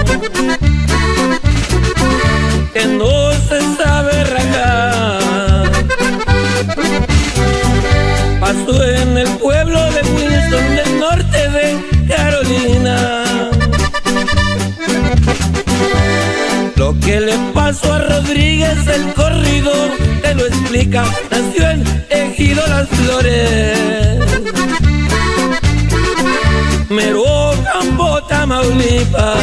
que no se sabe rajar. Pasó en el pueblo de Wilson, del norte de Carolina. Lo que le pasó a Rodríguez, el corrido te lo explica. Nació en Ejido Las Flores, mero Campo, Tamaulipas.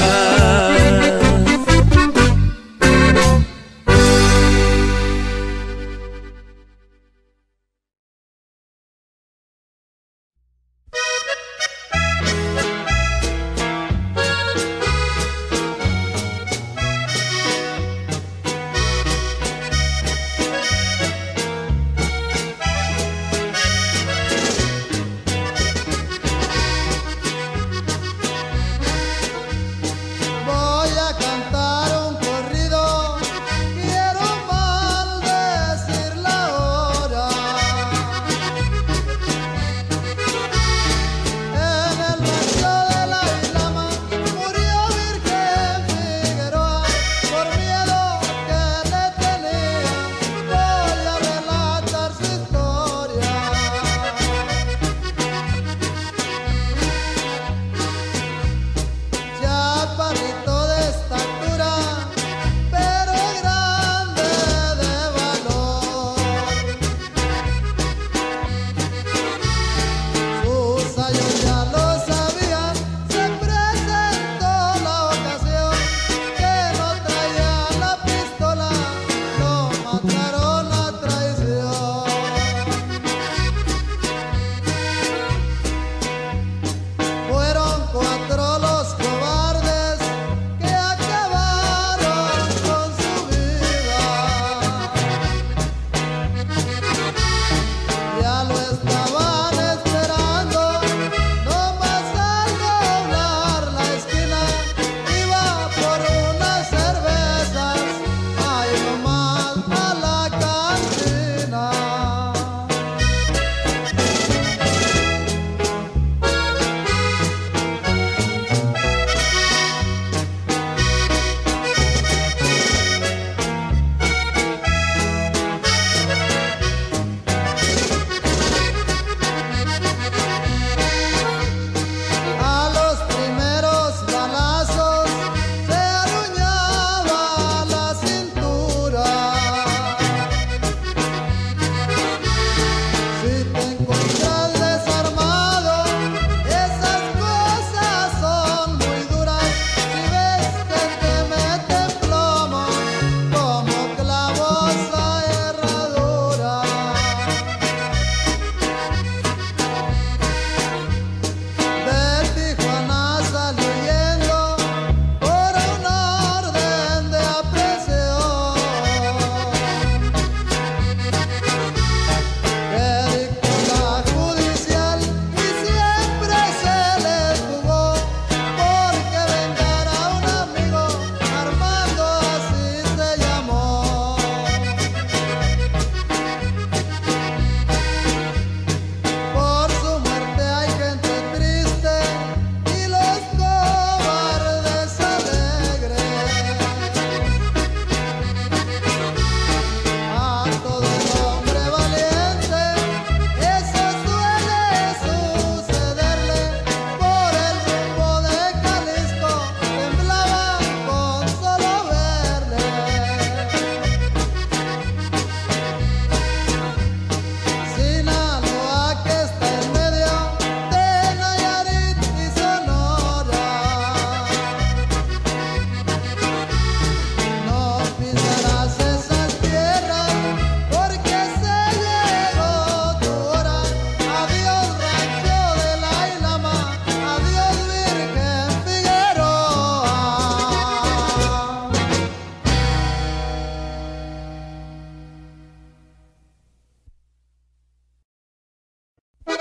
Ya lo estaban esperando, no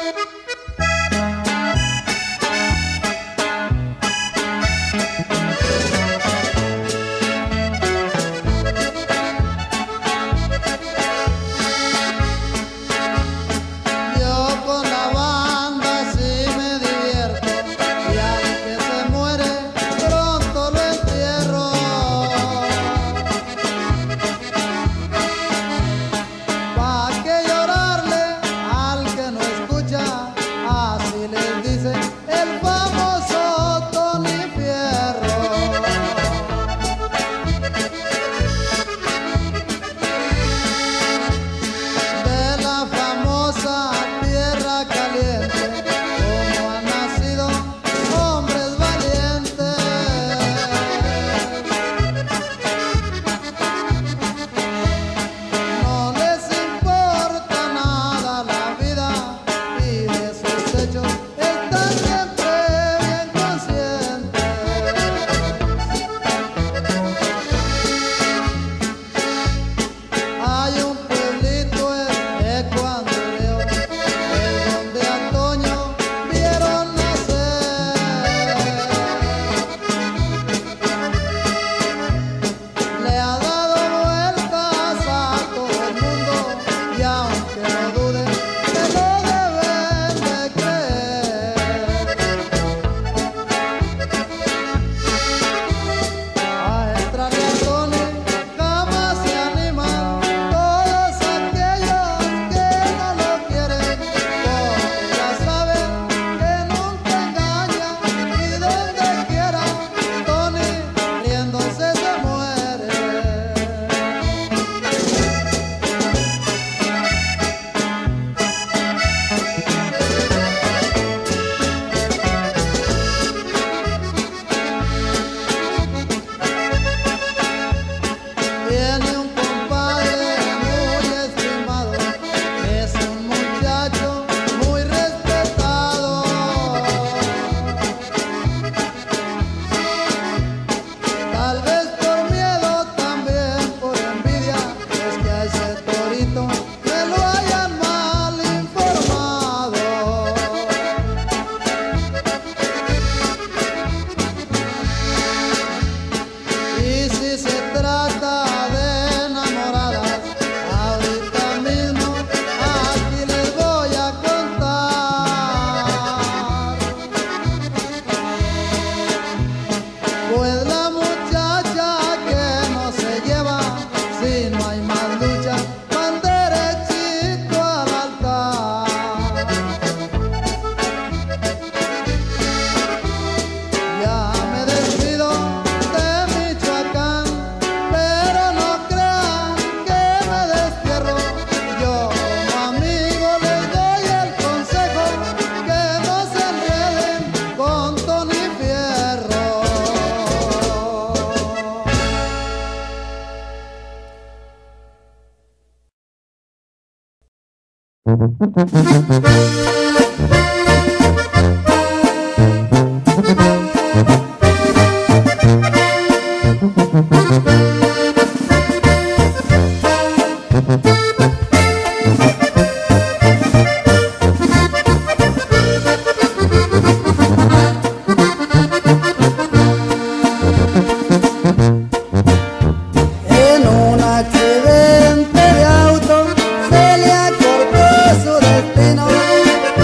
accidente de auto se le acortó su destino.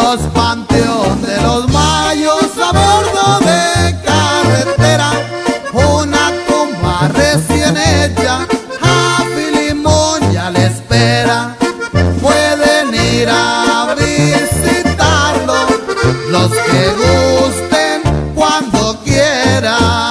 los panteón de los mayos a bordo de carretera, una tumba recién hecha, Javi Limón ya le espera. Pueden ir a visitarlo los que gusten cuando quieran.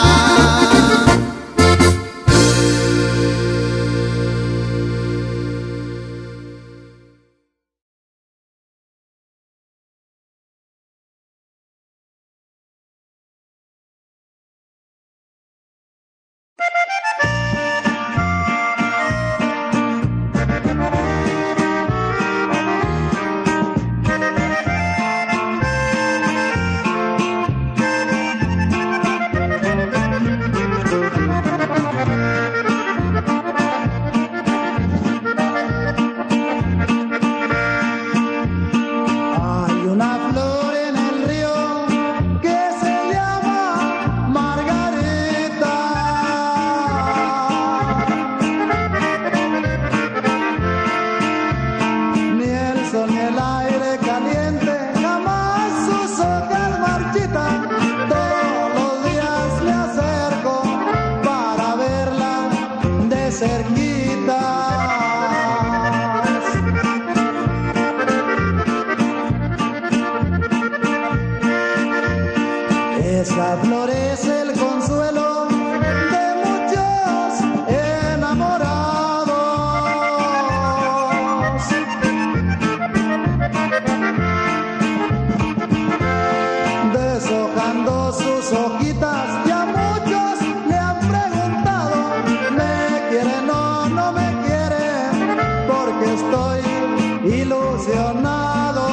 Esa flor es el consuelo de muchos enamorados. Deshojando sus hojitas, ya muchos le han preguntado, ¿me quieren o no me quieren? Porque estoy ilusionado.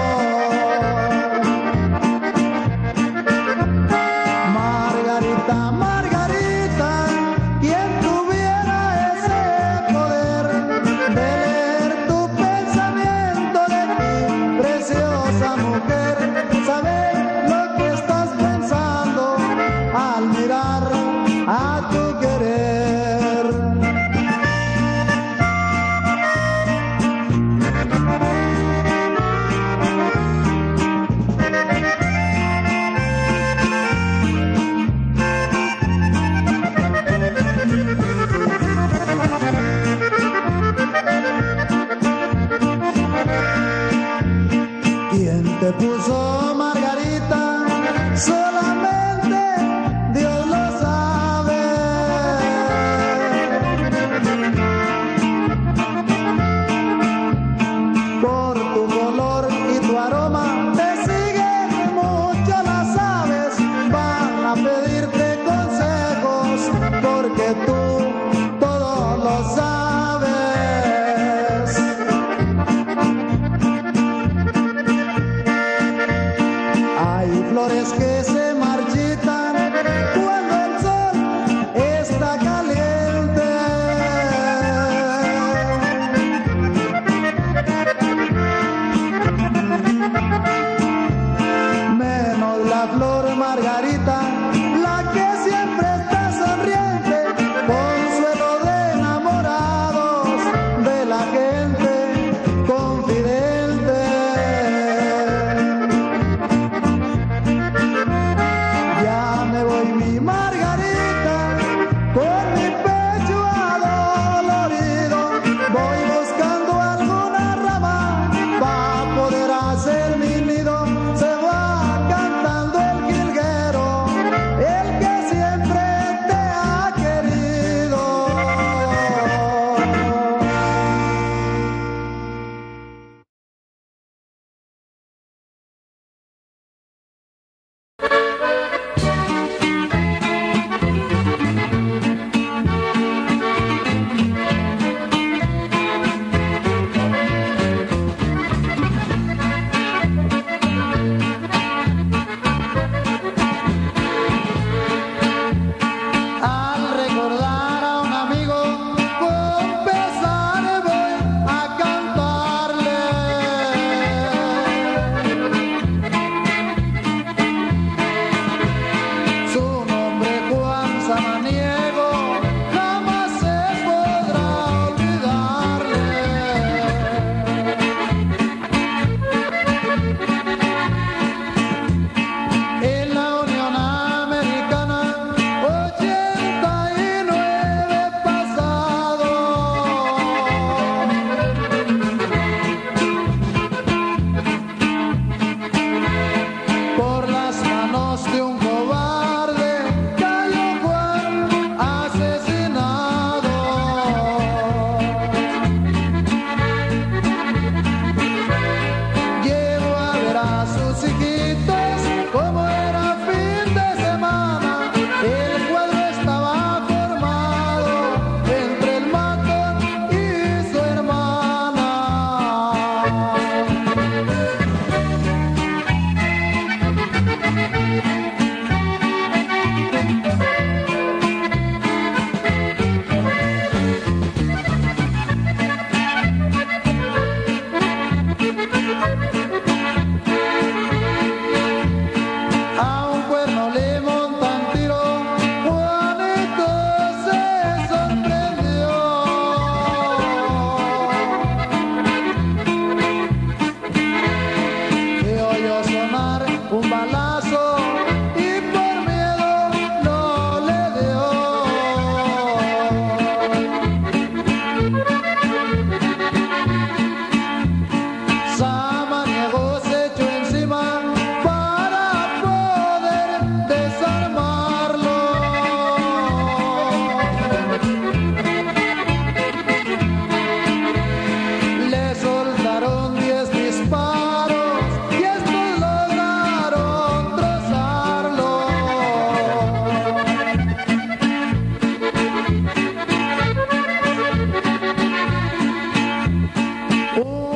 Margarita, quien tuviera ese poder de leer tu pensamiento de ti, preciosa mujer, saber lo que estás pensando al mirar a tu querer. ¿Quién te puso Margarita? Solamente Dios lo sabe. Por tu color y tu aroma te siguen mucho las aves, van a pedirte consejos porque tú todo lo sabes.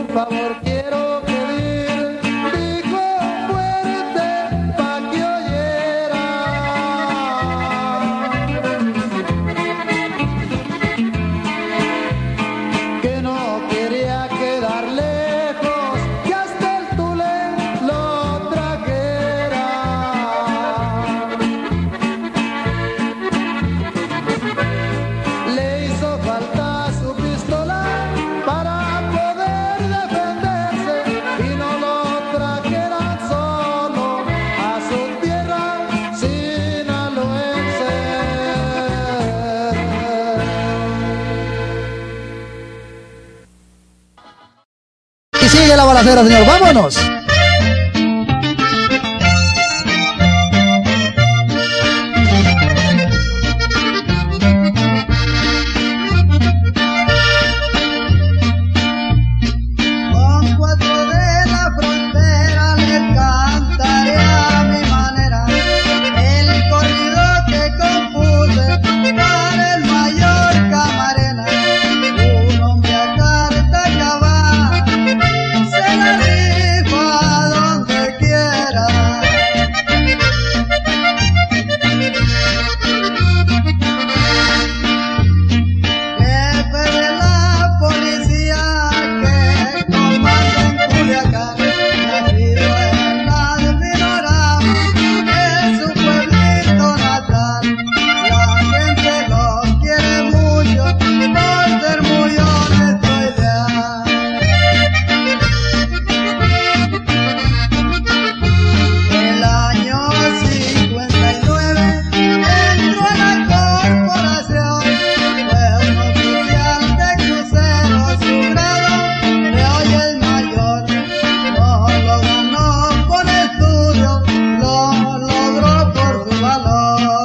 favor quiero pedir, dijo fuerte pa' que oyera. Que no quería quedar lejos, que hasta el Tule lo trajera. Le hizo falta su pistola para poder defenderse y no lo trajeran solo a su tierra sinaloense. Y sigue la balacera, señor, vámonos. Con cuatro de la frontera le cantaré a mi manera el corrido que compuse para el mayor Camarena. Un hombre a carta cabal se la rifa donde quiera. Jefe de la policía que comanda en Culiacán, nacido en la Pinorama, es su pueblito natal. La gente lo quiere mucho por ser muy honesto y leal. El año 59 entró a la corporación, fue un oficial de crucero, su grado de hoy es mayor. No lo ganó con estudio, lo logró por su valor.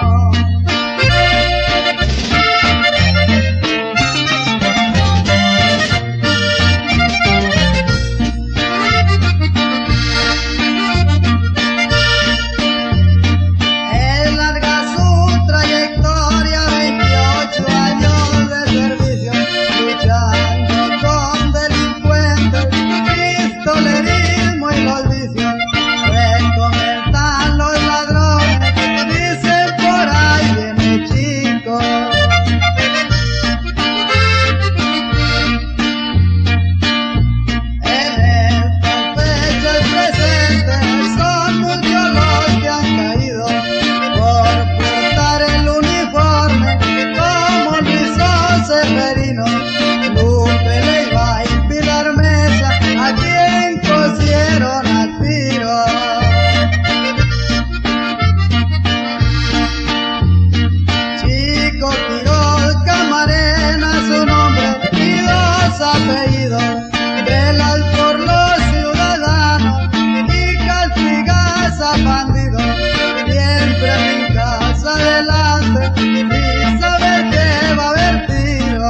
Es larga su trayectoria, 28 años de servicio, luchando con delincuentes, pistolerismo y los vicios. Recomendan los ladrones, dicen por ahí viene chico. En estas fechas presentes son muchos los que han caído por portar el uniforme como Luis Severino, Lupe Leiva y Pilar Mesa, a quien cosieron a tiro. Chico Tirol Camarena, su nombre y los apellidos, velas por los ciudadanos y castigas a bandidos, siempre en casa adelante sin saber que va a haber tiro.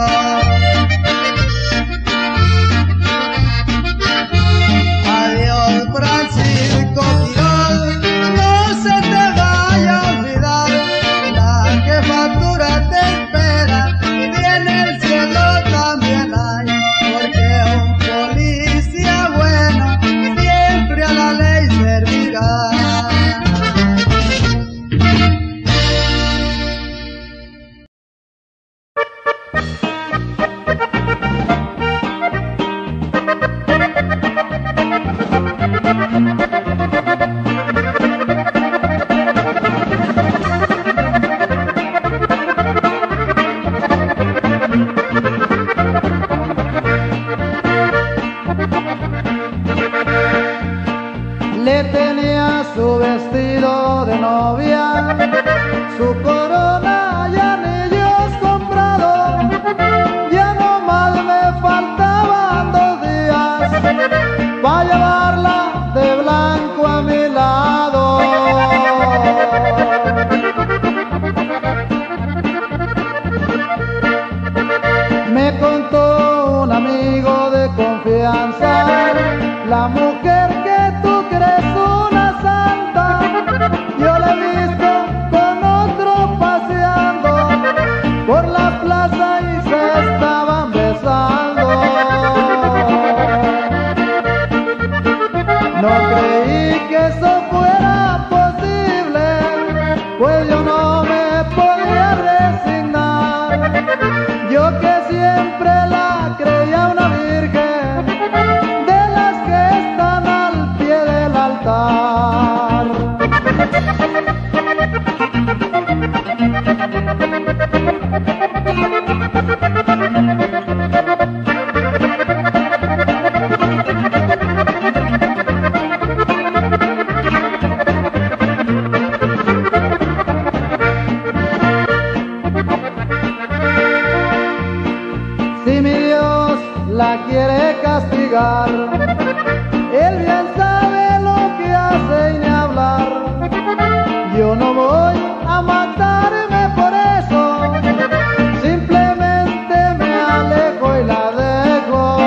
Adiós Francisco Tirol, no se te vaya a olvidar, la jefatura te espera, tiene el cielo también hay, porque un policía bueno siempre a la ley servirá. Le tenía su vestido de novia, su corona y anillos comprados. Ya nomás me faltaban 2 días para llevarla de blanco a mi lado. Me contó un amigo de confianza, la mujer que tú crees una santa, yo la he visto con otro paseando por la plaza y se estaban besando. quiere castigar. Él bien sabe lo que hace y ni hablar. Yo no voy a matarme por eso, simplemente me alejo y la dejo.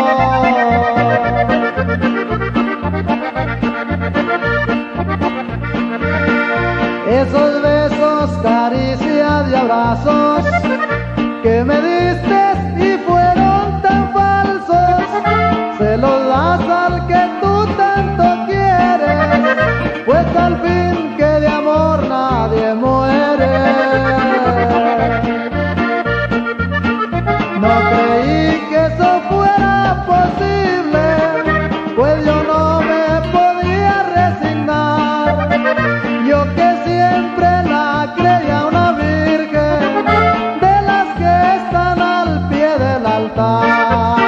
Esos besos, caricias y abrazos que me diste y fueron tan falsos, se los das al que tú tanto quieres, pues al fin que de amor nadie muere. No creí que eso fuera posible, pues yo no me podía resignar. Yo que siempre la creía una virgen, de las que están al pie del altar.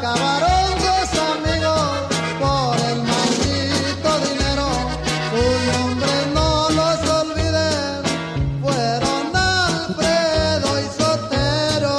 acabaron tus amigos por el maldito dinero. Tus nombres no los olviden, fueron Alfredo y Sotero.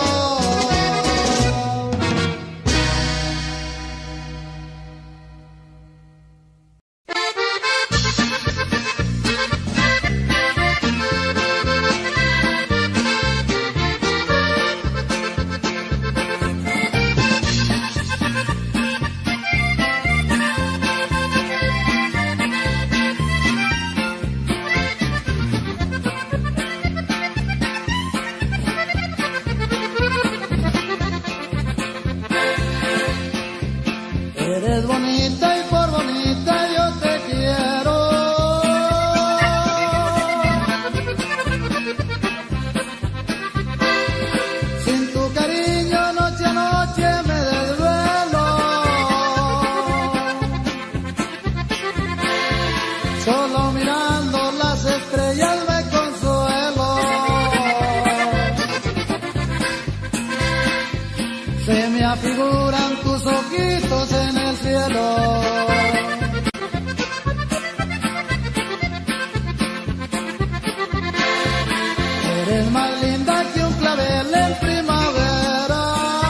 Eres bonita y por bonita yo te quiero. Sin tu cariño noche a noche me desvelo. Solo mirando las estrellas me consuelo. Se me afiguran tus ojitos en el cielo. Eres más linda que un clavel en primavera.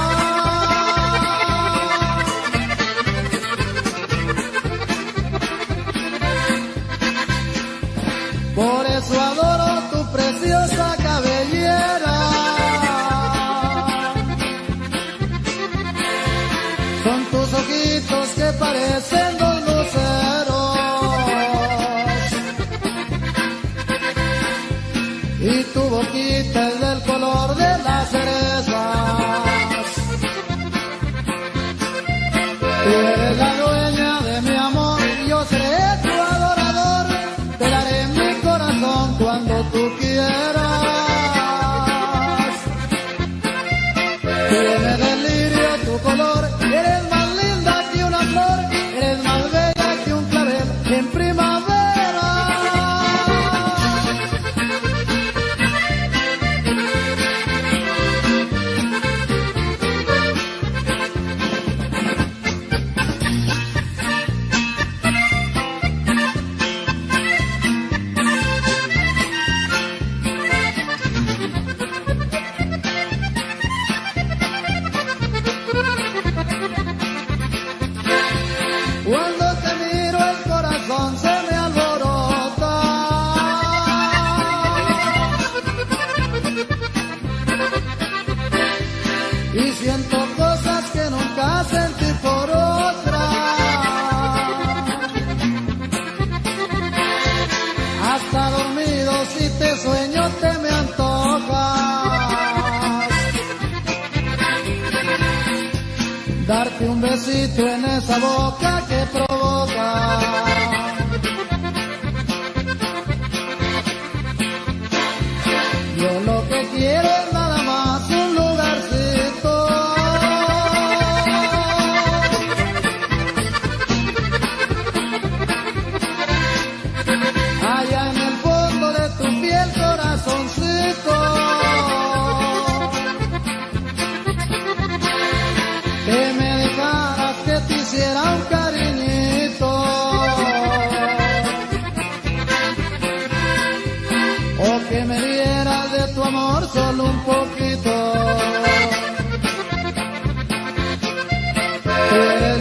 Por eso adoro tu preciosa cabellera. Son tus ojitos que parecen dos luceros y tu boquita es del color de las cerezas. Tú eres la dueña de mi amor y yo seré tu adorador. Te daré mi corazón cuando tú quieras. Tiene delirio tu color. Eres más linda que una flor, eres más bella que un clavel en primavera. Cuando te miro el corazón se me alborota. Y siento cosas que nunca sentí por otra. Hasta dormido si te sueño te me antojas. Darte un besito en esa boca que provoca. Yo lo que quiero es nada más un lugarcito allá en el fondo de tu piel, corazoncito. Que me dejaras que te hiciera un cariñito, o que me dieras de tu amor solo un poquito.